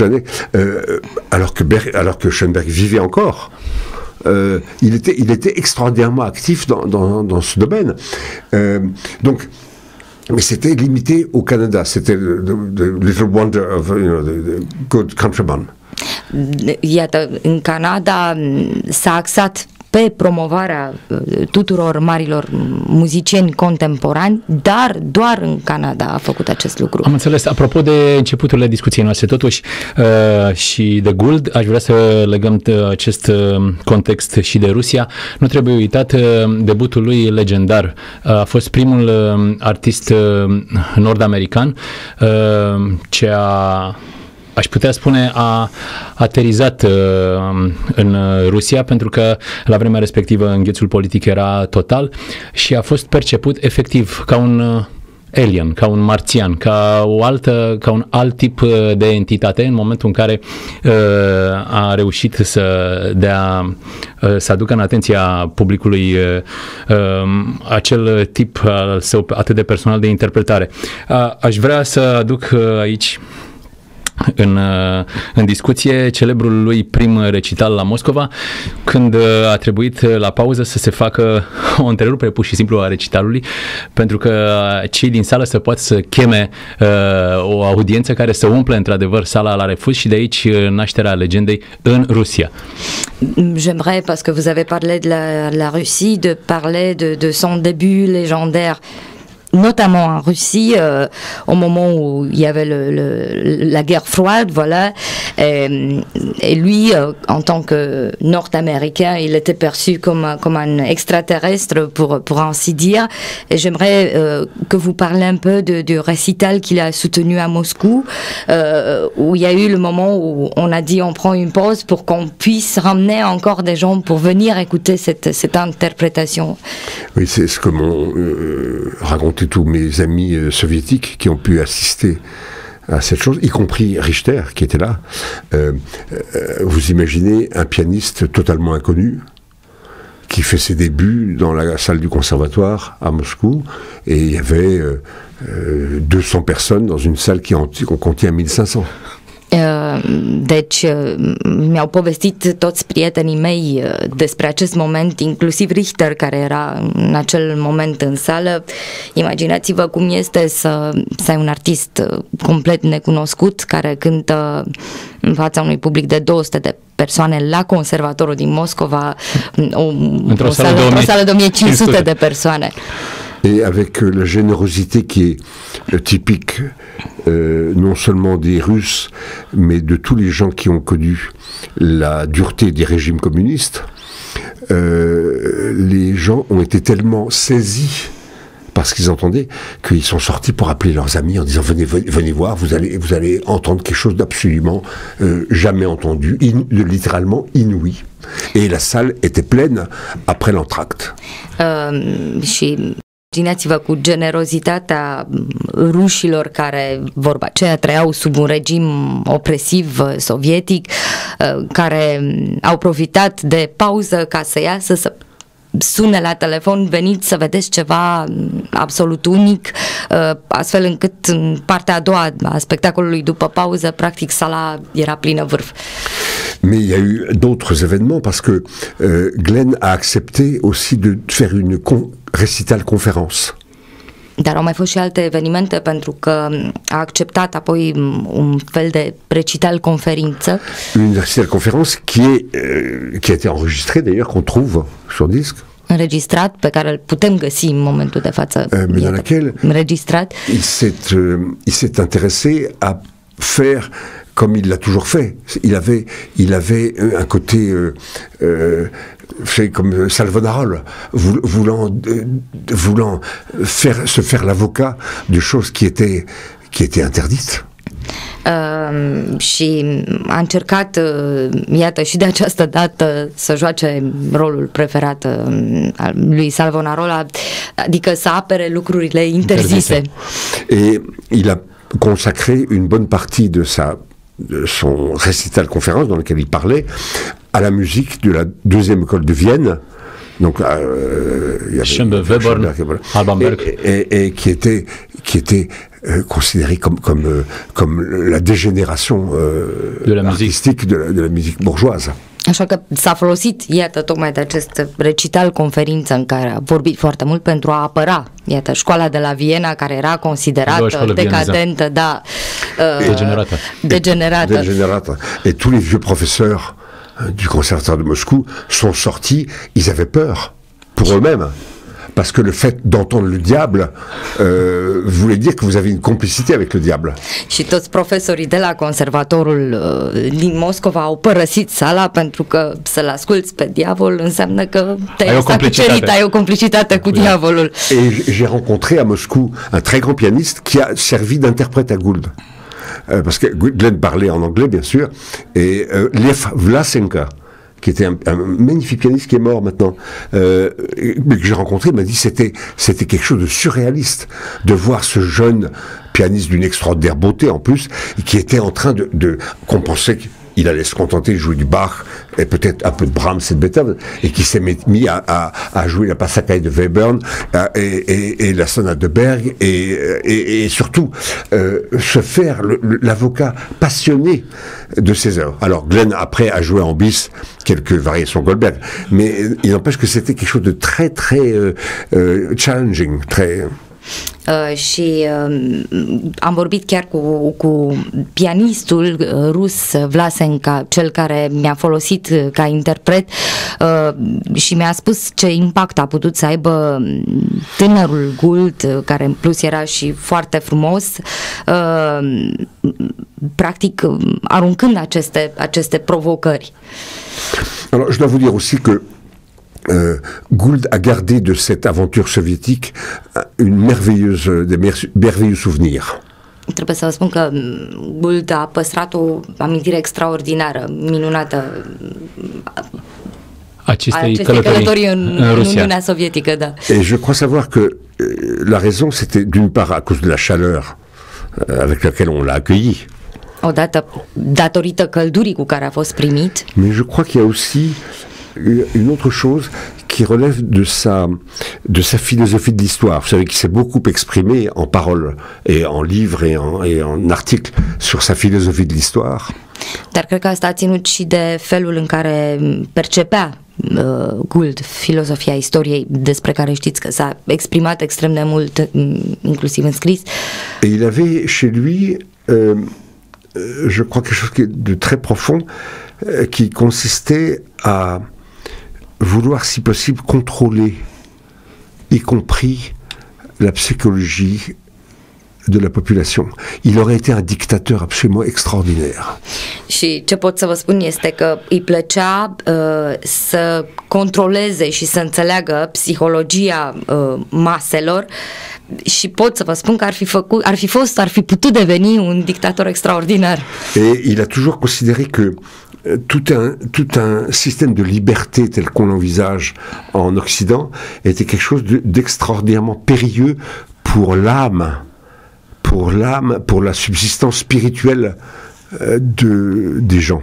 alors que Schoenberg vivait encore. Il était extraordinairement actif dans ce domaine. Donc, mais c'était limité au Canada. C'était the little wonder of the good countryman. Iată, în Canada s-a axat pe promovarea tuturor marilor muzicieni contemporani, dar doar în Canada a făcut acest lucru. Am înțeles. Apropo de începuturile discuției noastre, totuși, și de Gould, aș vrea să legăm acest context și de Rusia. Nu trebuie uitat debutul lui legendar. A fost primul artist nord-american ce aș putea spune, a aterizat în Rusia, pentru că la vremea respectivă înghețul politic era total și a fost perceput efectiv ca un alien, ca un marțian, ca un alt tip de entitate în momentul în care a reușit să aducă în atenția publicului acel tip al său atât de personal de interpretare. Aș vrea să aduc aici în discuție celebrul lui prim recital la Moscova, când a trebuit la pauză să se facă o întrerupere pur și simplu a recitalului, pentru că cei din sală să poată să cheme o audiență care să umple într-adevăr sala la refuz, și de aici nașterea legendei în Rusia. J'aimerais, parce que vous avez parlé de la Russie, de parler de son début légendaire, notamment en Russie, au moment où il y avait la guerre froide, voilà, et lui, en tant que Nord-Américain, il était perçu comme un extraterrestre, pour ainsi dire. Et j'aimerais que vous parlez un peu du récital qu'il a soutenu à Moscou, où il y a eu le moment où on a dit on prend une pause pour qu'on puisse ramener encore des gens pour venir écouter cette interprétation. Oui, c'est ce que m'ont raconté tous mes amis soviétiques qui ont pu assister à cette chose, y compris Richter qui était là. Vous imaginez un pianiste totalement inconnu qui fait ses débuts dans la salle du conservatoire à Moscou, et il y avait 200 personnes dans une salle qu'on contient 1500. Deci mi-au povestit toți prietenii mei despre acest moment, inclusiv Richter, care era în acel moment în sală. Imaginați-vă cum este să ai un artist complet necunoscut care cântă în fața unui public de 200 de persoane la conservatorul din Moscova, într-o sală de 1500 de persoane. Et avec la générosité qui est typique non seulement des Russes, mais de tous les gens qui ont connu la dureté des régimes communistes, les gens ont été tellement saisis par ce qu'ils entendaient qu'ils sont sortis pour appeler leurs amis en disant venez voir, vous allez entendre quelque chose d'absolument jamais entendu, littéralement inouï. Et la salle était pleine après l'entracte. Imaginați-vă cu generozitatea rușilor care, vorba aceea, trăiau sub un regim opresiv sovietic, care au profitat de pauză ca să iasă, să sune la telefon, veniți să vedeți ceva absolut unic, astfel încât în partea a doua a spectacolului, după pauză, practic sala era plină vârf. Mais il y a eu d'autres événements, parce que Glenn a accepté aussi de faire une récital conférence. Dar au mai fost și alte evenimente, pentru că a acceptat apoi un fel de recital conferință. Une récital conférence qui a été enregistrée d'ailleurs, qu'on trouve sur disque. Înregistrat, pe care îl putem găsi în momentul de față. Mais dans laquelle înregistrat. Il s'est intéressé à faire comme il l'a toujours fait. Il avait un côté fait comme Salvador, voulant se faire l'avocat de choses qui étaient interdites. Și a încercat, iată, și de această dată să joace rolul preferat al lui Savonarola, adică să apere lucrurile interzise. Et il a consacré une bonne partie de son récital conférence dans lequel il parlait à la musique de la deuxième école de Vienne, donc il y avait Webern, Alban Berg, et qui était considéré comme la dégénération de la artistique de la musique bourgeoise. Așa că s-a folosit, iată, tocmai de acest recital conferință în care a vorbit foarte mult pentru a apăra, iată, școala de la Viena, care era considerată decadentă, da, degenerată. Et tous les vieux professeurs du conservatoire de Moscou sont sortis, ils avaient peur pour eux-mêmes. Parce que le fait d'entendre le diable voulait dire que vous avez une complicité avec le diable. Și toți profesorii de la conservatorul din Moscova au părăsit sala, pentru că să-l asculți pe diavol înseamnă că ai o complicitate cu diavolul. Et j'ai rencontré à Moscou un très grand pianiste qui a servi d'interprète à Gould. Parce que Glenn parlait en anglais, bien sûr, et Lev Vlasenka, qui était un magnifique pianiste qui est mort maintenant, mais que j'ai rencontré, m'a dit c'était quelque chose de surréaliste de voir ce jeune pianiste d'une extraordinaire beauté en plus, qui était en train qu'on pensait qu'il allait se contenter de jouer du Bach et peut-être un peu de Brahms et de Beethoven, et qui s'est mis à jouer la Passacaglie de Webern et la sonate de Berg et surtout se faire l'avocat passionné de ses œuvres. Alors Glenn après a joué en bis quelques variations Goldberg, mais il n'empêche que c'était quelque chose de très très challenging, très... Și am vorbit chiar cu pianistul rus Vlasenka, cel care mi-a folosit ca interpret, și mi-a spus ce impact a putut să aibă tânărul Gould, care în plus era și foarte frumos, practic aruncând aceste provocări. Alors je dois vous dire aussi que Gould a gardé de cette aventure soviétique des merveilleux souvenirs. Trebuie să vă spun că Gould a păstrat o amintire extraordinară, minunată acestei călătorii în Uniunea Sovietică, da. Et je crois savoir que la raison c'était d'une part à cause de la chaleur avec laquelle on l'a accueilli. Odată datorită căldurii cu care a fost primit. Mais je crois qu'il y a aussi une autre chose qui relève de sa philosophie de l'histoire. Vous savez qu'il s'est beaucoup exprimé en paroles et en livres et en articles sur sa philosophie de l'histoire. Dar cred că asta a ținut și de felul în care percepea Gould filozofia istoriei, despre care știți că s-a exprimat extrem de mult, inclusiv în scris. Et il avait chez lui, je crois, quelque chose de très profond, qui consistait à vouloir, si possible, contrôler, y compris la psychologie de la population. Il aurait été un dictateur absolument extraordinaire. Și ce pot să vă spun este că îi plăcea să controleze și să înțeleagă psihologia maselor, și pot să vă spun că ar fi putut deveni un dictator extraordinar. Et il a toujours considéré que tout un système de liberté tel qu'on l'envisage en Occident était quelque chose d'extraordinairement périlleux pour l'âme, pour la subsistance spirituelle des gens.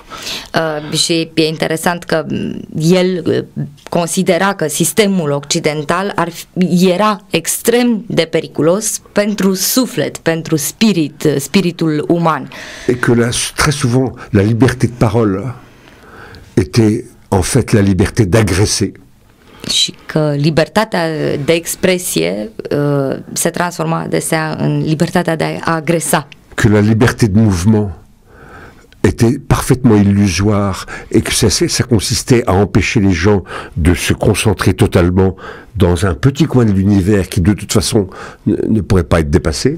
Și e interesant că el considera că sistemul occidental era extrem de periculos pentru suflet, pentru spiritul uman. Et que très souvent la liberté de parole était en fait la liberté d'agresser. Și că libertatea de expresie se transforma adesea în libertatea de a agresa. Que la liberté de mouvement était parfaitement illusoire et que ça consistait à empêcher les gens de se concentrer totalement dans un petit coin de l'univers qui de toute façon ne pourrait pas être dépassé.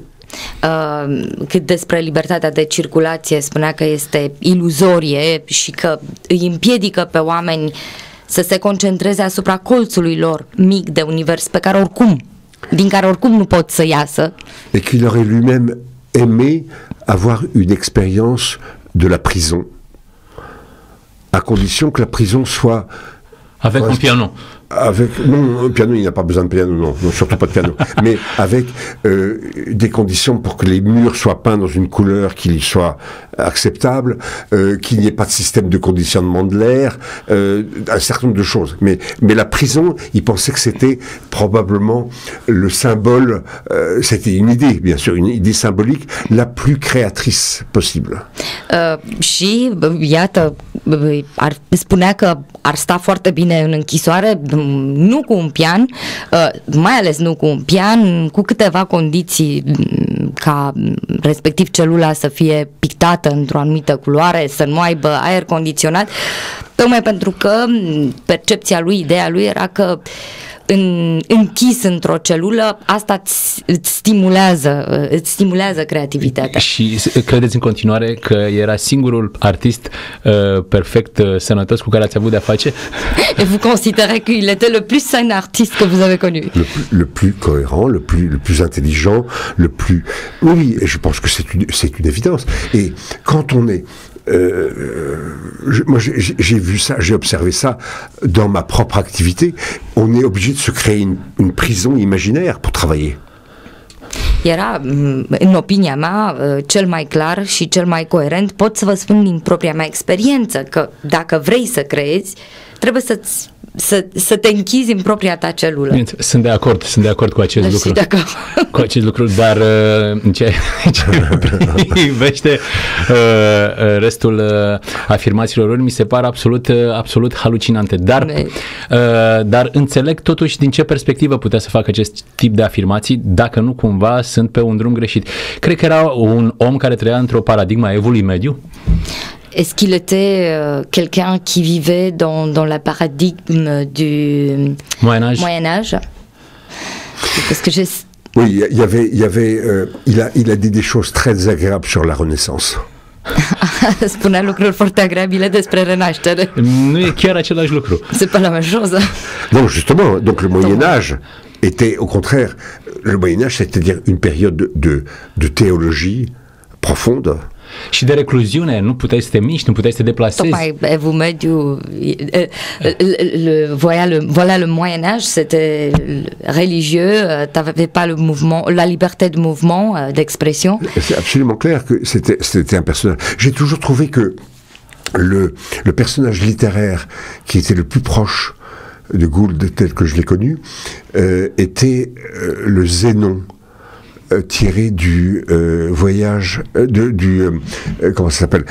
Cât despre libertatea de circulație, spunea că este iluzorie și că îi împiedică pe oameni să se concentreze asupra colțului lor mic de univers din care oricum nu pot să iasă. Et qu'il aurait lui-même aimé avoir une expérience de la prison, à condition que la prison soit... Avec un piano. Non, un piano, il n'y a pas besoin de piano, non, surtout pas de piano. Mais avec des conditions pour que les murs soient peints dans une couleur qui soit acceptable, qu'il n'y ait pas de système de conditionnement de l'air, un certain nombre de choses. Mais la prison, il pensait que c'était probablement le symbole, c'était une idée, bien sûr, une idée symbolique la plus créatrice possible. Și, iată, spunea că ar sta foarte bine în închisoare, nu cu un pian, mai ales nu cu un pian, cu câteva condiții, ca respectiv celula să fie pictată într-o anumită culoare, să nu aibă aer condiționat, tocmai pentru că percepția lui, ideea lui era că închis într-o celulă, asta îți stimulează creativitatea. Și credeți în continuare că era singurul artist perfect sănătos cu care ați avut de-a face? Et vous considérez qu'il était le plus sain artiste que vous avez connu? Le plus cohérent, le plus intelligent, le plus... Oui, et je pense que c'est une évidence. Et quand on est moi, j'ai vu ça, j'ai observé ça dans ma propre activité. On est obligé de se créer une prison imaginaire pour travailler. Era, în opinia mea, cel mai clar și cel mai coerent. Pot să vă spun din propria mea experiență că dacă vrei să creezi, trebuie să te închizi în propria ta celulă. Sunt de acord cu acest lucru. Cu acest lucru, dar în ce privește restul afirmațiilor lor, mi se par absolut halucinante. Dar înțeleg totuși din ce perspectivă putea să facă acest tip de afirmații, dacă nu cumva sunt pe un drum greșit. Cred că era un om care trăia într-o paradigma evului mediu. Est-ce qu'il était quelqu'un qui vivait dans la paradigme du Moyen-Âge? Parce que oui, il a dit des choses très désagréables sur la Renaissance. Spunea lucruri foarte agreabile despre Renaștere. Nu e chiar același lucru. C'est pas la même chose. Non, justement, donc le Moyen-Âge était, au contraire, le Moyen-Âge, c'est-à-dire une période de théologie profonde. Și de recluziune, nu puteai să te miști, nu puteai să te deplasezi. Tocmai Evul Mediu, voilà le Moyen-Âge, c'était religieux, t'avais pas le mouvement, la liberté de mouvement, d'expression. C'est absolument clair que c'était un personnage. J'ai toujours trouvé que le personnage littéraire qui était le plus proche de Gould tel que je l'ai connu était le Zénon. Tiré du voyage comment ça s'appelle,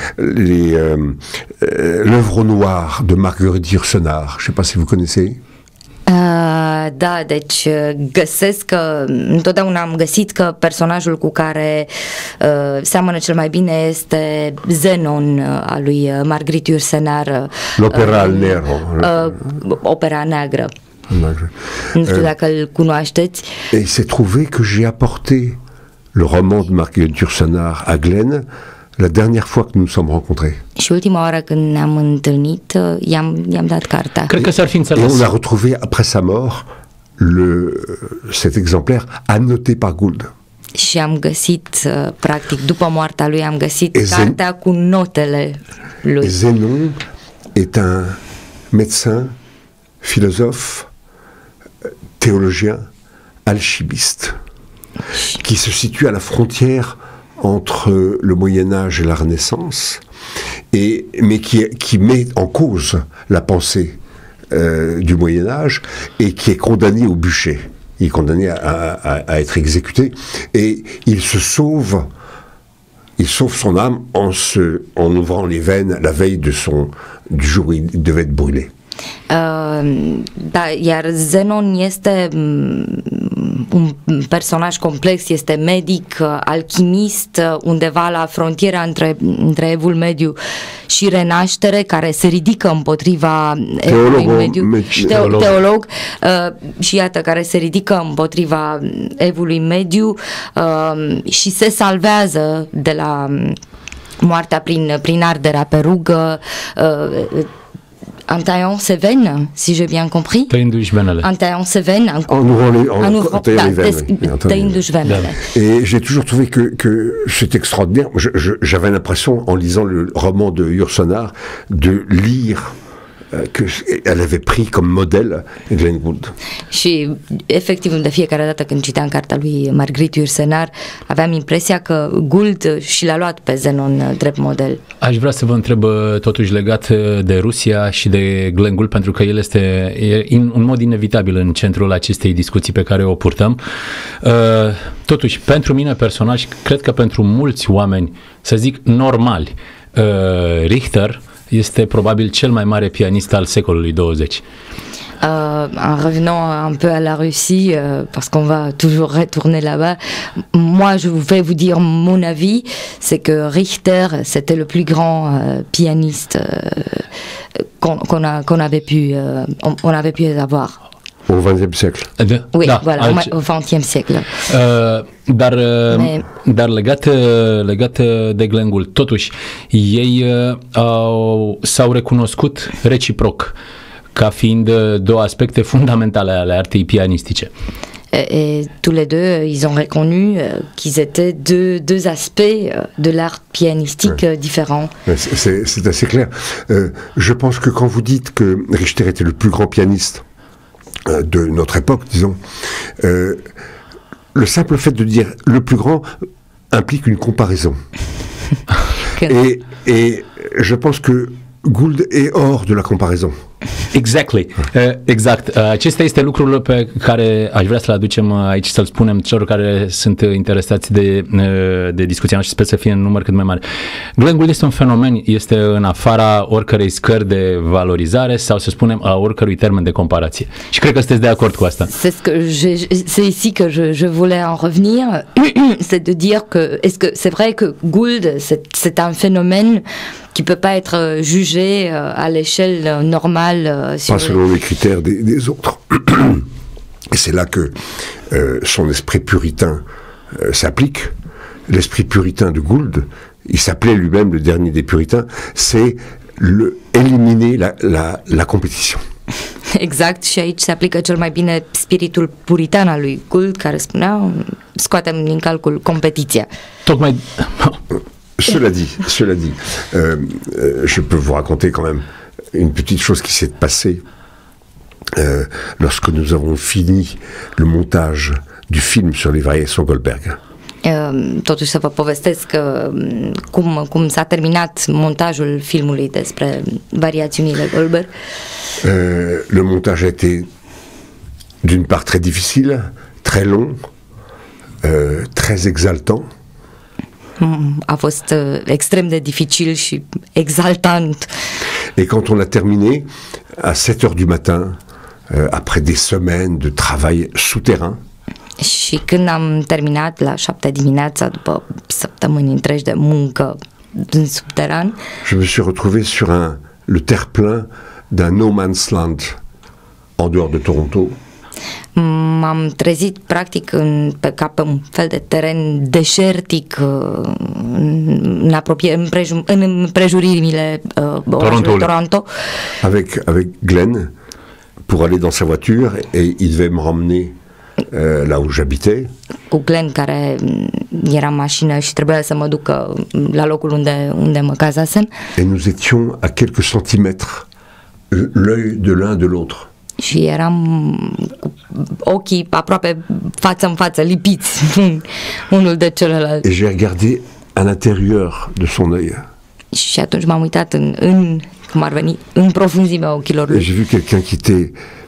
l'œuvre au noir de Marguerite Yourcenar. Je ne sais pas si vous connaissez. Da, deci găsesc că întotdeauna am găsit că personajul cu care seamănă cel mai bine este Zenon al lui Marguerite Yourcenar. L'Opera al Nero. Opera neagră. Nu știu dacă îl cunoașteți. Et il s'est trouvé que j'ai apporté le roman de Marguerite Yourcenar à Glen la dernière fois que nous nous sommes rencontrés. Și ultima oară când ne-am întâlnit, i-am dat cartea. Cred că s-ar fi înțeles. Et on a retrouvé après sa mort cet exemplaire annoté par Gould. Și am găsit, practic, după moartea lui, am găsit cartea cu notele lui. Zénon est un médecin, philosophe, théologien, alchimiste, qui se situe à la frontière entre le Moyen-Âge et la Renaissance, mais qui met en cause la pensée du Moyen-Âge et qui est condamné au bûcher. Il est condamné à être exécuté et il sauve son âme en ouvrant les veines la veille du jour où il devait être brûlé. Da, iar Zenon este un personaj complex, este medic, alchimist, undeva la frontiera între Evul Mediu și Renaștere, care se ridică împotriva Evului Mediu, teolog, și iată, care se ridică împotriva Evului Mediu și se salvează de la moartea prin arderea pe rugă, en taillant ses veines, si j'ai bien compris. Tăindu-și venele. En taillant ses veines. Tăindu-și venele. Et j'ai toujours trouvé que c'est extraordinaire. J'avais l'impression, en lisant le roman de Yourcenar, de lire qu'elle avait pris comme modèle Glenn Gould. Și efectiv de fiecare dată când citeam cartea lui Marguerite Yourcenar, aveam impresia că Gould și l-a luat pe Zenon drept model. Aș vrea să vă întreb totuși legat de Rusia și de Glenn Gould, pentru că el este în mod inevitabil în centrul acestei discuții pe care o purtăm. Totuși, pentru mine personal și cred că pentru mulți oameni, să zic normali, Richter este probabil cel mai mare pianist al secolului 20. En revenant un peu à la Russie, parce qu'on va toujours retourner là-bas, moi je vais vous dire mon avis, c'est que Richter, c'était le plus grand pianiste qu'on avait pu avoir. Au XXe siècle. Oui, da, voilà, au XXe siècle. Dar legat de Glenn Gould, totuși, ei s-au recunoscut reciproc ca fiind două aspecte fundamentale ale artei pianistice. Et tous les deux, ils ont reconnu qu'ils étaient deux aspects de l'art pianistique différents. C'est assez clair. Je pense que quand vous dites que Richter était le plus grand pianiste de notre époque, disons, le simple fait de dire le plus grand implique une comparaison. Et je pense que Gould est hors de la comparaison. Exactly. Exact. Acesta este lucrul pe care aș vrea să-l aducem aici, să-l spunem celor care sunt interesați de discuția noastră și sper să fie în număr cât mai mare. Glenn Gould este un fenomen, este în afara oricărei scări de valorizare sau să spunem a oricărui termen de comparație. Și cred că sunteți de acord cu asta. C'est ici que je voulais en revenir, c'est de dire que c'est vrai que Gould c'est un phénomène qui peut pas être jugé à l'échelle normale. Pas selon les critères des autres. Et c'est là que son esprit puritain s'applique. L'esprit puritain de Gould, il s'appelait lui-même le dernier des puritains, c'est éliminer la compétition. Exact, și aici se aplică cel mai bine spiritul puritan al lui Gould, care spunea, scoatem din calcul competiția. Tocmai... Cela dit, je peux vous raconter quand même une petite chose qui s'est passée lorsque nous avons fini le montage du film sur les variations Goldberg. Totuși să vă povestesc cum s-a terminat montajul filmului despre variațiunile Goldberg. Le montage a été d'une part très difficile, très long, très exaltant. A fost extrem de dificil și exaltant. Et quand on a terminé, à 7 heures du matin, après des semaines de travail souterrain, și când am terminat la 7 dimineața, după săptămâni întregi de muncă în subteran, je me suis retrouvé sur le terre-plein d'un no man's land en dehors de Toronto. M-am trezit practic ca pe un fel de teren deșertic în împrejuririle orașului Toronto. Avec Glenn pour aller dans sa voiture et il devait me ramener là où j'habitais. Cu Glenn, care era în mașină și trebuia să mă ducă la locul unde mă cazasem. Et nous étions à quelques centimètres l'œil de l'un de l'autre. Și eram cu ochii aproape față în față, lipiți unul de celălalt. Et j'ai regardé à l'intérieur de son œil. Și atunci m-am uitat în cum ar veni, în profunzimea ochilor lui. Et j'ai vu quelqu'un qui était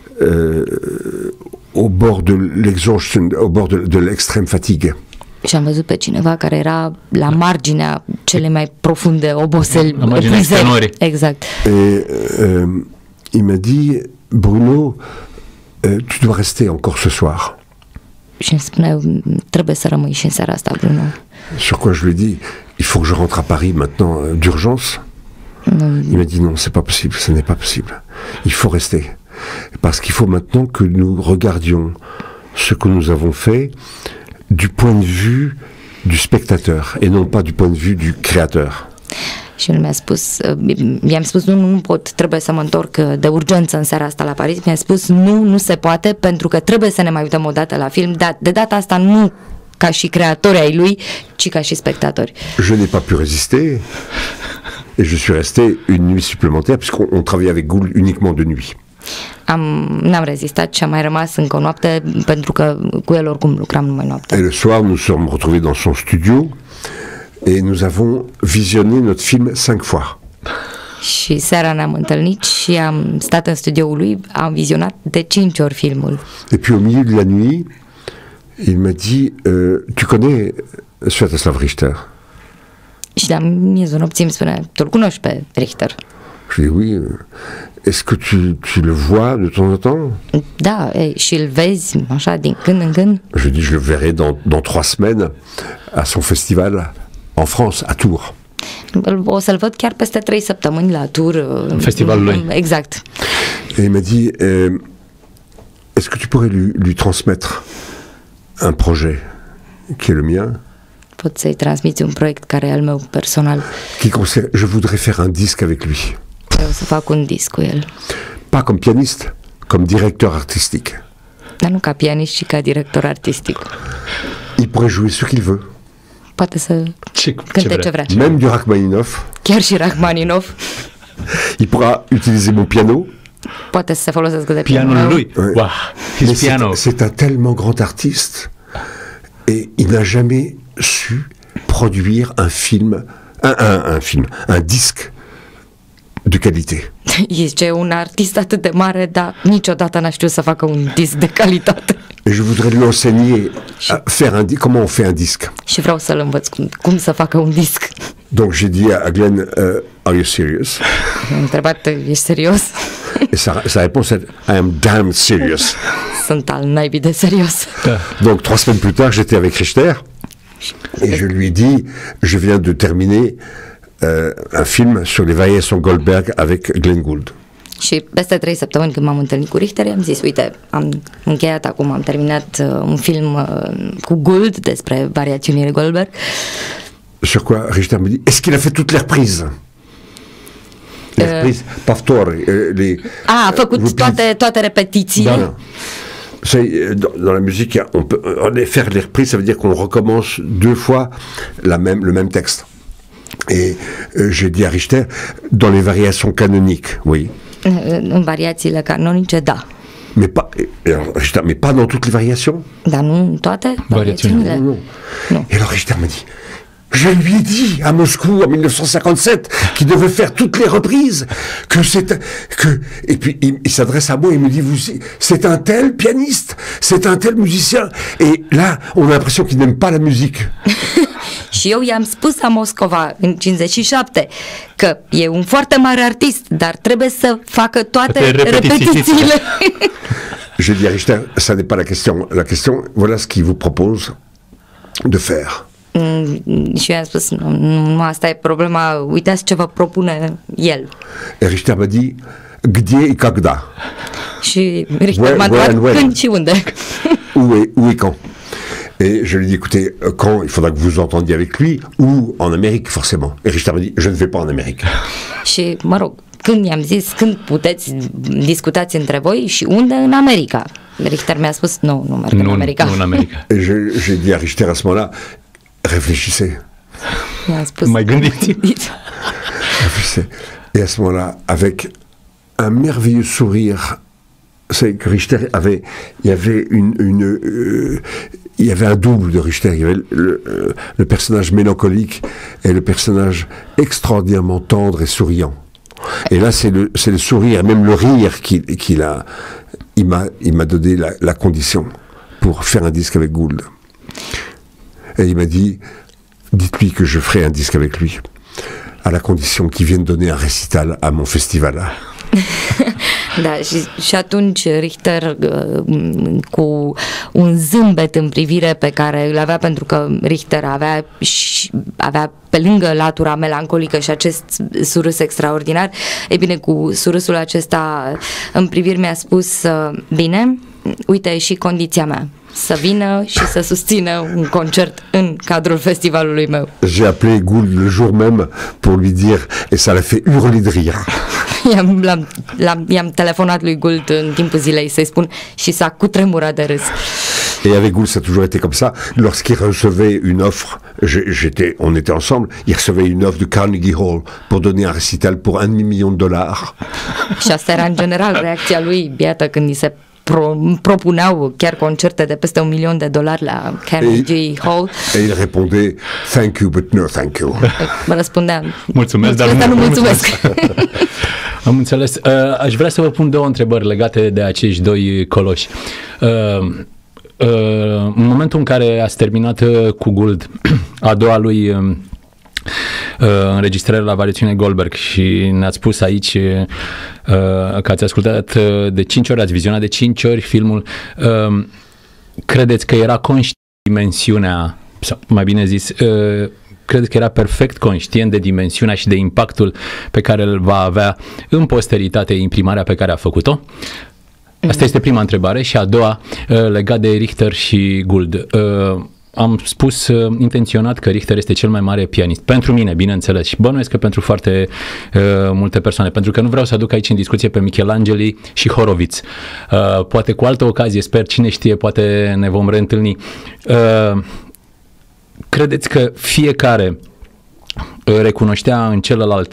au bord de l'exhaustion, au bord de l'extrême fatigue. Și am văzut pe cineva care era la marginea cele mai profunde oboseli. La marginea extenuării. Exact. Et il m'a dit, Bruno, tu dois rester encore ce soir. Și îmi spune, trebuie să rămâi și în seara asta, Bruno. Sur quoi je lui ai dit, il faut que je rentre à Paris maintenant d'urgence. Il m'a dit non, c'est pas possible, ce n'est pas possible. Il faut rester. Parce qu'il faut maintenant que nous regardions ce que nous avons fait du point de vue du spectateur et non pas du point de vue du créateur. Și el mi-am spus, nu pot, trebuie să mă întorc de urgență în seara asta la Paris. Mi-a spus, nu se poate, pentru că trebuie să ne mai uităm o dată la film, dar de data asta nu ca și creatori ai lui, ci ca și spectatori. Je n'ai pas pu résister et je suis resté une nuit supplémentaire puisqu'on travaillait avec Gould uniquement de nuit. N-am rezistat și am mai rămas încă o noapte pentru că cu el oricum lucram numai noaptea. Et le soir, nous sommes retrouvés dans son studio et nous avons visionné notre film 5 fois. Și seara ne-am întâlnit și am stat în studioul lui, am vizionat de 5 ori filmul. Et puis au milieu de la nuit, il m'a dit, tu connais Sviatoslav Richter? Și la miezul nopții îmi spune, tu-l cunoști pe Richter? Je dis oui. Est-ce que tu le vois de temps en temps? Da, și îl vezi așa din când în când? Je dis, je le verrai dans 3 semaines à son festival en France, à Tours. O să-l văd chiar peste 3 săptămâni la Tours. Festivalul lui. Exact. Et il m'a dit, est-ce que tu pourrais lui transmettre un projet qui est le mien? Pot să-i transmiți un proiect care e al meu personal. Je voudrais faire un disque avec lui. Vreau să fac un disc cu el. Pas comme pianiste, comme directeur artistique. Dar nu ca pianist, ci ca director artistic. Il pourrait jouer ce qu'il veut. Poate să cânte ce vrea. Même du Rachmaninov. Chiar și Rachmaninov. Il pourra utiliser mon piano. Poate să se folosească de pianul lui. Wow. C'est un tellement grand artiste et il n'a jamais su produire un disque de qualité. Este un artist atât de mare, dar niciodată n-a știut să facă un disc de calitate. Et je voudrais lui enseigner à faire comment on fait un disque. Și vreau să-l învăț cum să facă un disc. Donc j'ai dit à Glenn, are you serious? M-a întrebat, ești serios? Et sa réponse est, I am damn serious. Sunt al naibii de serios. Donc 3 semaines plus tard, j'étais avec Richter et je lui ai dit, je viens de terminer un film sur les variations Goldberg avec Glenn Gould. Și peste 3 săptămâni când m-am întâlnit cu Richter, i-am zis, uite, am încheiat acum, am terminat un film cu Gould despre variațiunile Goldberg. Sur quoi Richter me dit, est-ce qu'il a fait toutes les reprises? Les reprises, Paftor, a făcut toate repetițiile. Dans la musique, on peut faire les reprises, ça veut dire qu'on recommence 2 fois le même texte. Et j'ai dit à Richter, dans les variations canoniques, oui. În variațiile canonice, da. Mais pas dans toutes les variations. Dar nu în toate variațiunile. Non. Et alors Richter me dit, je lui ai dit à Moscou en 1957 qu'il devait faire toutes les reprises, et puis il s'adresse à moi et il me dit, c'est un tel pianiste, c'est un tel musicien, et là on a l'impression qu'il n'aime pas la musique. Și eu i-am spus la Moscova în 57 că e un foarte mare artist, dar trebuie să facă toate repetițiile. J'ai dit à Richter, ça n'est pas la question. La question, voilà ce qu'il vous propose de faire. Și eu i-am spus, nu, asta e problema, uitați ce vă propune el. Et Richter m'a dit, где и когда? Și Richter m-a întrebat când și unde. Où et quand? Et je lui ai dit, écoutez, quand il faudra que vous entendiez avec lui, ou en Amérique, forcément. Et Richter m'a dit, je ne vais pas en Amérique. Și, mă rog, când i-am zis, când puteți, discutați între voi și unde, în America. Richter mi-a spus, nu merg în America. Nu în America. Et j'ai dit à Richter à ce moment-là, réfléchissez. Mi-a spus, mai gândiți. Réfléchissez. Et à ce moment-là, avec un merveilleux sourire, c'est que Richter il y avait un double de Richter. Il y avait le personnage mélancolique et le personnage extraordinairement tendre et souriant. Et là, c'est le sourire, même le rire il m'a donné la condition pour faire un disque avec Gould. Et il m'a dit, dites-lui que je ferai un disque avec lui, à la condition qu'il vienne donner un récital à mon festival. Da, și atunci Richter, cu un zâmbet în privire pe care îl avea, pentru că Richter avea pe lângă latura melancolică și acest surâs extraordinar, e bine, cu surâsul acesta în priviri mi-a spus, bine, uite și condiția mea, să vină și să susțină un concert în cadrul festivalului meu. J'ai appelé Gould le jour même pour lui dire, et ça l'a fait hurler de rire. I-am telefonat lui Gould în timpul zilei să-i spun și s-a cutremurat de râs. Et avec Gould, ça a toujours été comme ça. Lorsqu'il recevait une offre, on était ensemble, il recevait une offre de Carnegie Hall pour donner un récital pour $500,000. Și asta era în general reacția lui, iată, când ni se propuneau chiar concerte de peste $1.000.000 la Carnegie Hall. Et il répondait, thank you, but no thank you. Mă răspundea, mulțumesc, dar nu mulțumesc. Am înțeles. Aș vrea să vă pun 2 întrebări legate de acești 2 coloși. În momentul în care ați terminat cu Gould, a doua lui înregistrare la variațiune Goldberg, și ne-ați spus aici că ați ascultat de 5 ori, ați vizionat de 5 ori filmul, credeți că era conștient dimensiunea, sau mai bine zis, credeți că era perfect conștient de dimensiunea și de impactul pe care îl va avea în posteritate imprimarea pe care a făcut-o? Asta este prima întrebare. Și a doua, legat de Richter și Gould. am spus intenționat că Richter este cel mai mare pianist. Pentru mine, bineînțeles, și bănuiesc că pentru foarte multe persoane, pentru că nu vreau să aduc aici în discuție pe Michelangeli și Horowitz. Poate cu altă ocazie, sper, cine știe, poate ne vom reîntâlni. Credeți că fiecare recunoștea în celălalt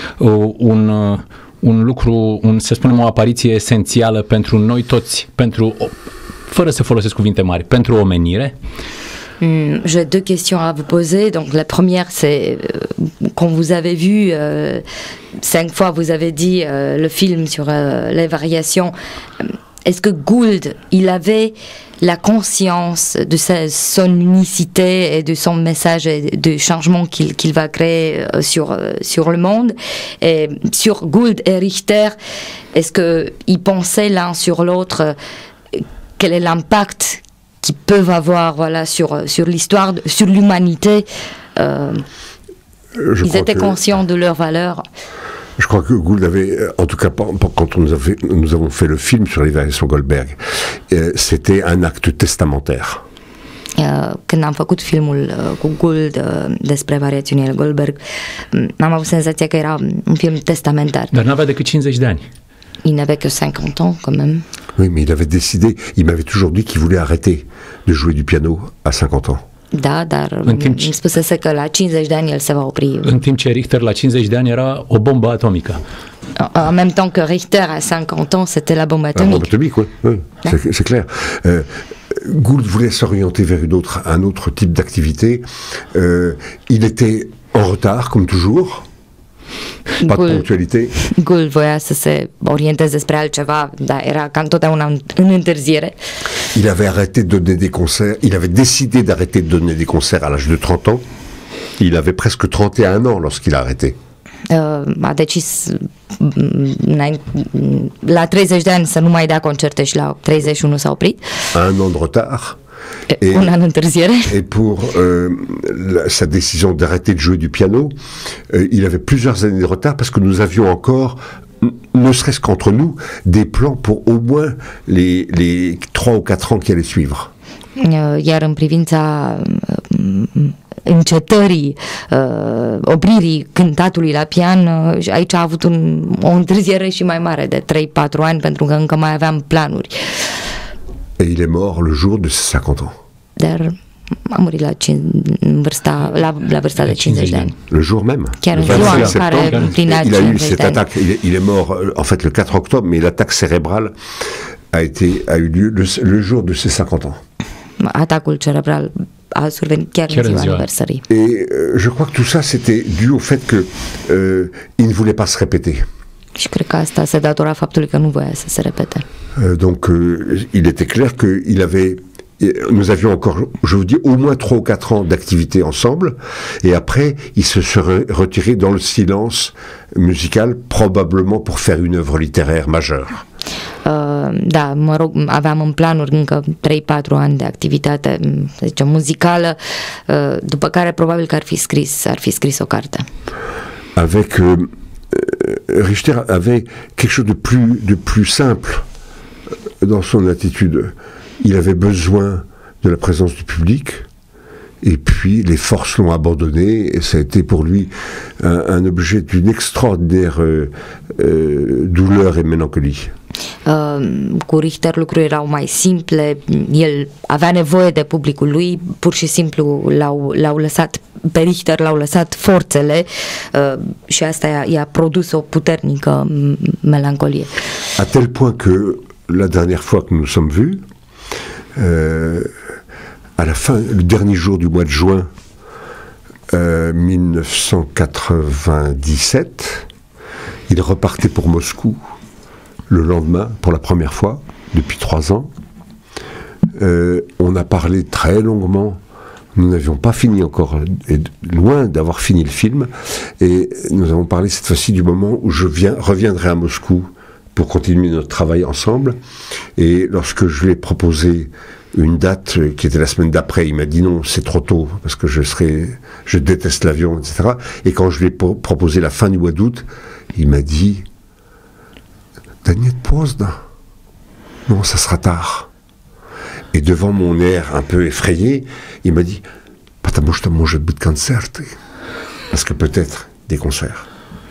un lucru, să spunem, o apariție esențială pentru noi toți, fără să folosesc cuvinte mari, pentru omenire? J'ai deux questions à vous poser. Donc la première, c'est quand vous avez vu 5 fois, vous avez dit le film sur les variations. Est-ce que Gould, il avait la conscience de son unicité et de son message et de changement qu'il va créer sur le monde? Et sur Gould et Richter, est-ce qu'ils pensaient l'un sur l'autre? Quel est l'impact qu'ils peuvent avoir, voilà, sur l'histoire, sur l'humanité? Ils étaient conscients de leurs valeurs. Je crois que Gould avait, en tout cas quand nous avons fait le film sur les variations Goldberg, c'était un acte testamentaire. Când am făcut filmul cu Gould despre variațiunile Goldberg, am avut senzația că era un film testamentar. Dar n-avea decât 50 de ani. Il n'avait que 50 ans, quand même. Oui, mais il avait décidé, il m'avait toujours dit qu'il voulait arrêter de jouer du piano à 50 ans. Da, dar îmi spusese că la 50 de ani el se va opri. În timp ce Richter la 50 de ani era o bombă atomică. En même temps que Richter à 50 ans, c'était la bombe atomique. La bombe atomique, oui, oui, c'est clair. Gould voulait s'orienter vers un autre type d'activité. Il était en retard, comme toujours. Pas de ponctualité. Gould voia să se orienteze spre altceva, dar era ca întotdeauna în întârziere. Il avait arrêté de donner des concerts, il avait décidé d'arrêter de donner des concerts à l'âge de 30 ans. Il avait presque 31 ans lorsqu'il a arrêté. A decis la 30 de ani să nu mai dea concerte și la 31 s-a oprit. Un an de retard. Un an întârziere. Et pour sa décision d'arrêter de jouer du piano, il avait plusieurs années de retard parce que nous avions encore, ne serait-ce qu'entre nous, des plans pour au moins les 3 ou 4 ans qui allaient suivre. Iar în privința încetării, opririi cântatului la pian, aici a avut o întârziere și mai mare de 3-4 ani, pentru că încă mai aveam planuri. Et il est mort le jour de ses 50 ans. Dar a murit la vârsta de 50 de ani. Le jour même. Chiar în ziua în care împlinea 50 de ani. Il est mort en fait le 4 octobre, mais l'attaque cérébrale a eu lieu le jour de ses 50 ans. Atacul cerebral a survenit chiar în ziua aniversării. Et je crois que tout ça c'était dû au fait que il ne voulait pas se répéter. Și cred că asta se datora faptului că nu voia să se repete. Donc il était clair que nous avions encore, je vous dis, au moins 3 ou 4 ans d'activité ensemble, et après il se serait retiré dans le silence musical, probablement pour faire une œuvre littéraire majeure. Da, mă rog, aveam în planuri încă 3-4 ani de activitate, să zicem, muzicală, după care probabil că ar fi scris o carte. Avec Richter avait quelque chose de plus simple dans son attitude. Il avait besoin de la présence du public, et puis les forces l'ont abandonné, et ça a été pour lui un objet d'une extraordinaire douleur et mélancolie. Cu Richter lucrurile erau mai simple, el avea nevoie de publicul lui, pur și simplu l-au lăsat pe Richter, l-au lăsat forțele și asta i-a produs o puternică melancolie. À tel point que la dernière fois que nous sommes vus, à la fin, le dernier jour du mois de juin 1997, il repartait pour Moscou le lendemain, pour la première fois, depuis 3 ans. On a parlé très longuement. Nous n'avions pas fini encore, loin d'avoir fini le film, et nous avons parlé cette fois-ci du moment où je reviendrai à Moscou pour continuer notre travail ensemble. Et lorsque je lui ai proposé une date qui était la semaine d'après, il m'a dit non, c'est trop tôt, parce que je déteste l'avion, etc. Et quand je lui ai proposé la fin du mois d'août, il m'a dit « Daniel Pozna, non, ça sera tard ». Et devant mon air un peu effrayé, il m'a dit « Потому что может быть концерты ». Parce que peut-être des concerts.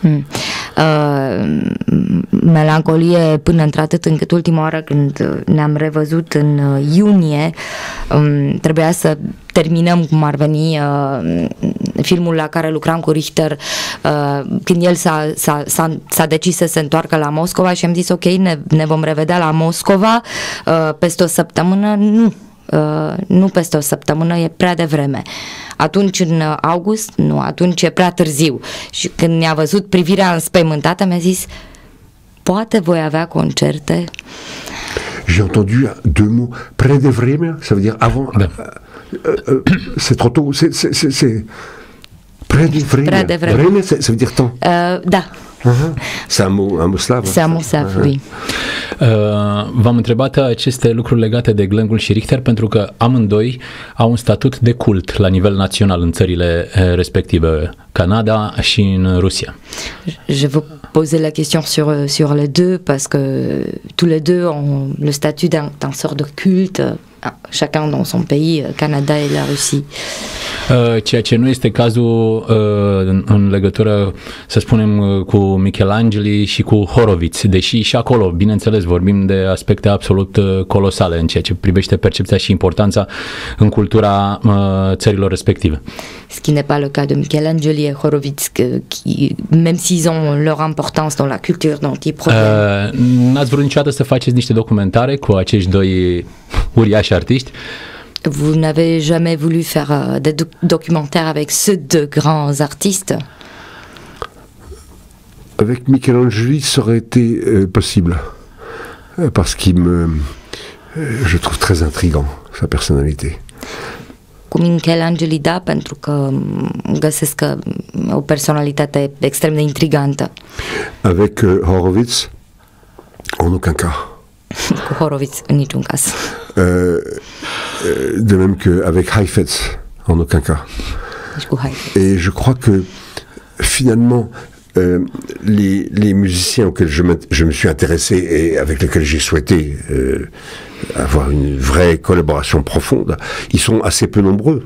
Melancolie până într-atât încât ultima oară când ne-am revăzut în iunie, trebuia să terminăm cum ar veni filmul la care lucram cu Richter, când el s-a decis să se întoarcă la Moscova și am zis ok, ne vom revedea la Moscova peste o săptămână. Nu peste o săptămână, e prea devreme. Atunci în august, nu, atunci e prea târziu. Și când ne-a văzut privirea înspăimântată, mi-a zis poate voi avea concerte. J'ai entendu deux mots, près de vreme, ça veut dire avant. C'est trop tôt, c'est près de vreme. Près de vreme. Vreme, ça veut dire temps. Da. C'est un mot slave. C'est un mot slave, oui. V-am întrebat aceste lucruri legate de Glenn Gould și Richter pentru că amândoi au un statut de cult la nivel național în țările respective, Canada și în Rusia. Je vous poser la question sur les deux parce que tous les deux ont le statut d'un sort de culte, chacun dans son pays, Canada et la Russie. Ceea ce nu este cazul în legătură, să spunem, cu Michelangelo și cu Horowitz, deși și acolo, bineînțeles, vorbim de aspecte absolut colosale în ceea ce privește percepția și importanța în cultura țărilor respective. Ce qui n'est pas le cas de Michelangelo et Horowitz, qui, même s'ils ont leur importance dans la culture dont ils proviennent. N-ați vrut niciodată să faceți niște documentare cu acești doi uriași artiști? Vous n'avez jamais voulu faire des documentaires avec ces deux grands artistes? Avec Michelangelo, ça aurait été possible, parce je trouve très intriguant sa personnalité. Cu Michelangelo, da, pentru că găsesc că o personalitate extrem de intrigantă. Avec Horowitz, en aucun cas. Cu Horowitz, în niciun caz. De même qu'avec Heifetz, en aucun cas. Et je crois que finalement, les musiciens auxquels je me suis intéressé et avec lesquels j'ai souhaité avoir une vraie collaboration profonde, ils sont assez peu nombreux.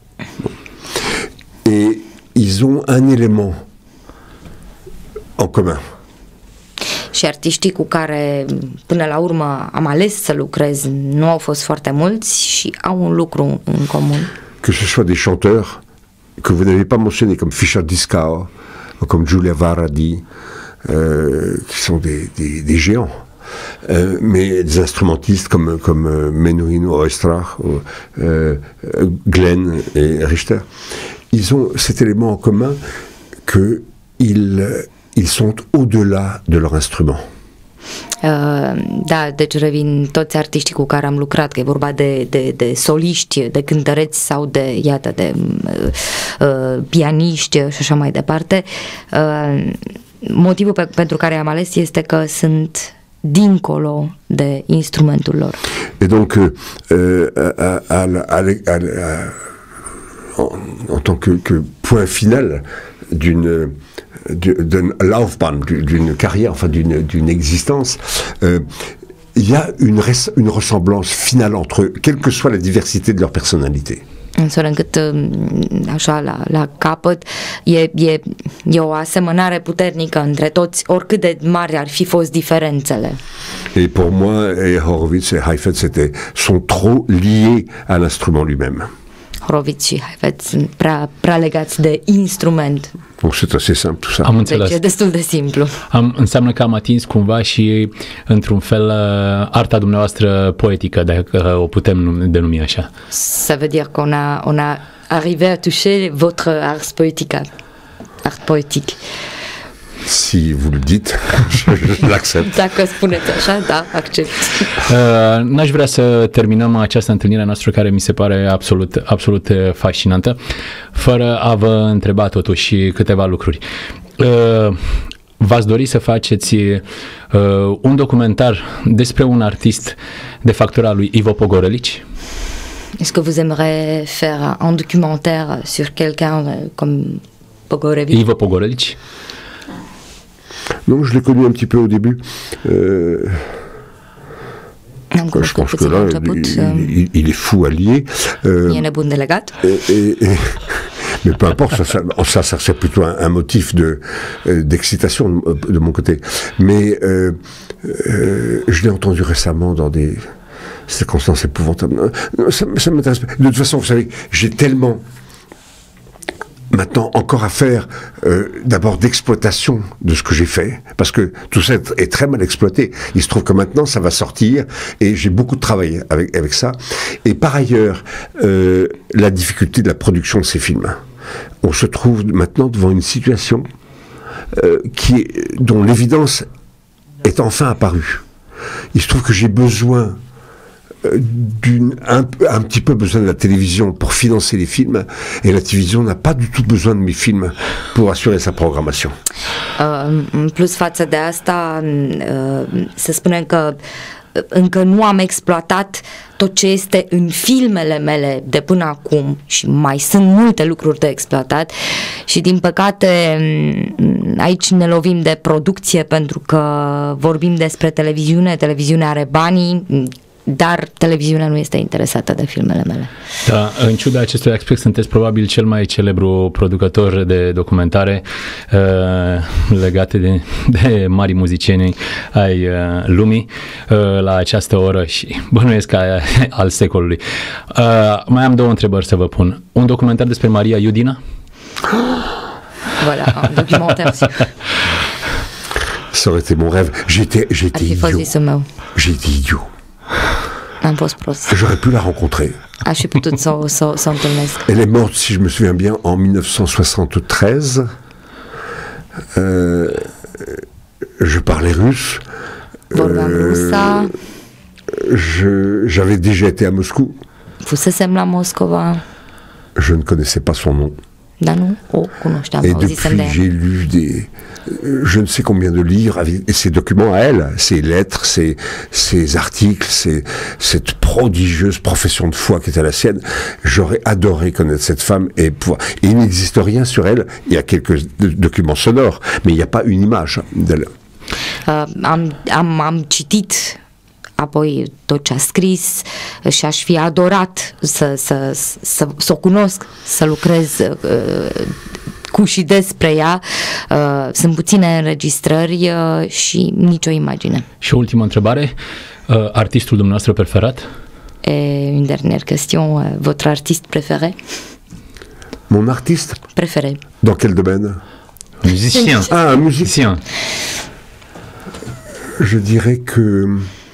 Et ils ont un élément en commun. Și artiștii cu care până la urmă am ales să lucrez nu au fost foarte mulți și au un lucru în comun. Que ce soit des chanteurs que vous n'avez pas mentionnés comme Fischer Dieskau, comme Giulia Varadi, qui sont des géants, mais des instrumentistes comme Menuhin Oestrach, Glenn et Richter. Ils ont cet élément en commun qu'ils sont au-delà de leur instrument. Da, deci revin toți artiștii cu care am lucrat, că e vorba de soliști, de cântăreți sau de, iată, de pianiști și așa mai departe. Motivul pentru care am ales este că sunt dincolo de instrumentul lor. Et donc, en tant que point final d'une Laufbahn, d'une carrière, enfin d'une existence, il y a une ressemblance finale entre eux, quelle que soit la diversité de leur personnalité. Astfel încât, așa, la capăt, e o asemănare puternică între toți, oricât de mari ar fi fost diferențele. Et pour moi, Horowitz et Heifetz sont trop liés à l'instrument lui-même. Horowitz și Heifetz sunt prea legați de instrument. Donc c'est assez simple tout ça. Am înțeles. Deci e destul de simplu. Înseamnă că am atins cumva și, într-un fel, arta dumneavoastră poetică, dacă o putem denumi așa. Ça veut dire qu'on a arrivé à toucher votre art poétique. Si vous le dites, je l'accepte. Dacă spuneți așa, da, accept. N-aș vrea să terminăm această întâlnire noastră, care mi se pare absolut fascinantă, fără a vă întreba totuși câteva lucruri. V-ați dori să faceți un documentar despre un artist de factura lui Ivo Pogorelici? Est-ce que vous aimeriez faire un documentaire sur quelqu'un comme Pogorelici? Ivo Pogorelici? Non, je l'ai connu un petit peu au début. Am Je pense que là, il est fou allié. E nebun de legat. Mais peu importe, ça c'est plutôt un motif d'excitation de mon côté. Mais je l'ai entendu récemment dans des circonstances épouvantables. Ça m'intéresse pas. De toute façon, vous savez, j'ai tellement maintenant encore à faire d'abord d'exploitation de ce que j'ai fait, parce que tout ça est très mal exploité. Il se trouve que maintenant ça va sortir et j'ai beaucoup de travail avec ça. Et par ailleurs, la difficulté de la production de ces films. On se trouve maintenant devant une situation dont l'évidence est enfin apparue. Il se trouve que j'ai besoin un petit peu besoin de la télévision pour financer les films, et la télévision n'a pas du tout besoin de mes films pour assurer sa programmation. În plus față de asta, să spunem că încă nu am exploatat tot ce este în filmele mele de până acum și mai sunt multe lucruri de exploatat și din păcate aici ne lovim de producție pentru că vorbim despre televiziune, televiziunea are banii, dar televiziunea nu este interesată de filmele mele. Da, în ciuda acestui aspect, sunteți probabil cel mai celebru producător de documentare legate de mari muzicieni ai lumii la această oră și bănuiesc că al secolului. Mai am două întrebări să vă pun. Un documentar despre Maria Iudina? Voilà, un documentaire. Ça aurait été mon rêve. J'étais idiot. J'étais idiot. Am fost prost. J'aurais pu la rencontrer. Aș fi putut să o întâlnesc. Elle est morte, si je me souviens bien, en 1973. Je parlais russe. Vorbeam rusa. J'avais déjà été à Moscou. Fusesem la Moscova. Je ne connaissais pas son nom. Dar nu o cunoșteam. Et depuis, j'ai lu je ne sais combien de livres, et ses documents à elle, ses lettres, ses articles, cette prodigieuse profession de foi qui était la sienne. J'aurais adoré connaître cette femme et pouvoir. Et il n'existe rien sur elle. Il y a quelques documents sonores, mais il n'y a pas une image d'elle. Am citit apoi tot ce a scris și aș fi adorat să o cunosc, să lucrez cu și despre ea. Sunt puține înregistrări și nicio imagine. Și o ultimă întrebare, artistul dumneavoastră preferat? Et une dernière question, votre artiste préféré? Mon artiste préféré. Dans quel domaine? Musicien. Ah, musicien. Je dirais que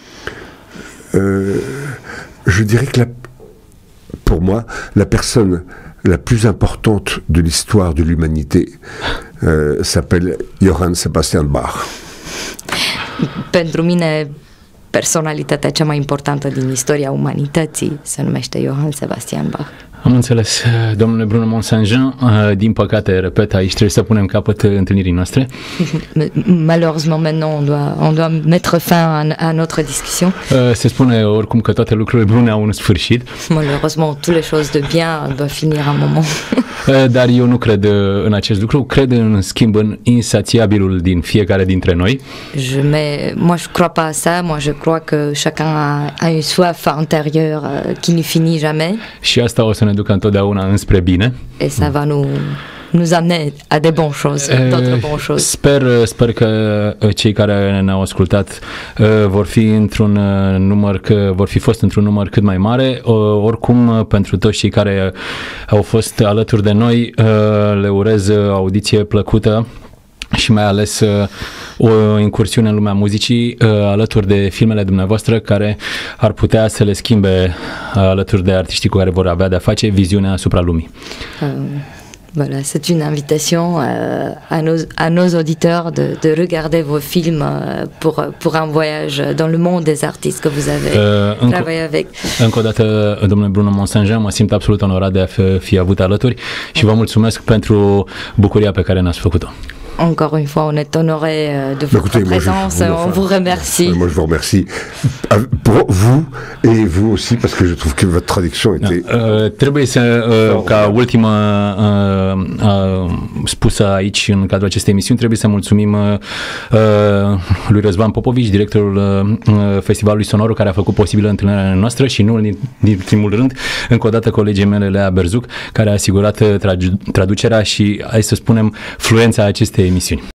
pour moi, la personne la plus importante de l'histoire de l'humanité s'appelle Johann Sebastian Bach. Pentru mine, personalitatea cea mai importantă din istoria umanității se numește Johann Sebastian Bach. Am înțeles, domnule Bruno Mont-Saint-Jean, din păcate, repet, aici trebuie să punem capăt întâlnirii noastre. Malheureusement, maintenant, on doit mettre fin à notre discussion. Se spune oricum că toate lucrurile bune au un sfârșit. Malheureusement, toutes les choses de bien doivent finir à un moment. Dar eu nu cred în acest lucru, cred în schimb în insațiabilul din fiecare dintre noi. Moi je crois pas à ça, moi je crois que chacun a une soif intérieure qui ne finit jamais. Și asta o să ne ducă întotdeauna înspre bine. Et ça va nous amener à des bonnes choses, d'autres bonnes choses. Sper că cei care ne-au ascultat vor fi fost într-un număr cât mai mare. Oricum, pentru toți cei care au fost alături de noi, le urez audiție plăcută și mai ales o incursiune în lumea muzicii alături de filmele dumneavoastră care ar putea să le schimbe alături de artiștii cu care vor avea de-a face viziunea asupra lumii. Voilà, c'est une invitation à nos auditeurs de regarder vos films pour un voyage dans le monde des artistes que vous avez travaillé avec. Încă o dată, domnule Bruno Mont-Saint-Jean, mă simt absolut onorat de a fi avut alături și vă mulțumesc pentru bucuria pe care ne-ați făcut-o. Encore une fois, on est honoré de votre présence. On vous remercie. Moi, je vous remercie pour vous et vous aussi, parce que je trouve que votre traduction était... Trebuie să, ca ultimă spusă aici în cadrul acestei emisiuni, trebuie să mulțumim lui Răzvan Popovici, directorul Festivalului Sonoru, care a făcut posibilă întâlnirea noastră și nu din primul rând, încă o dată colegii mele Lea Berzuc, care a asigurat traducerea și, hai să spunem, fluența acestei emisiuni.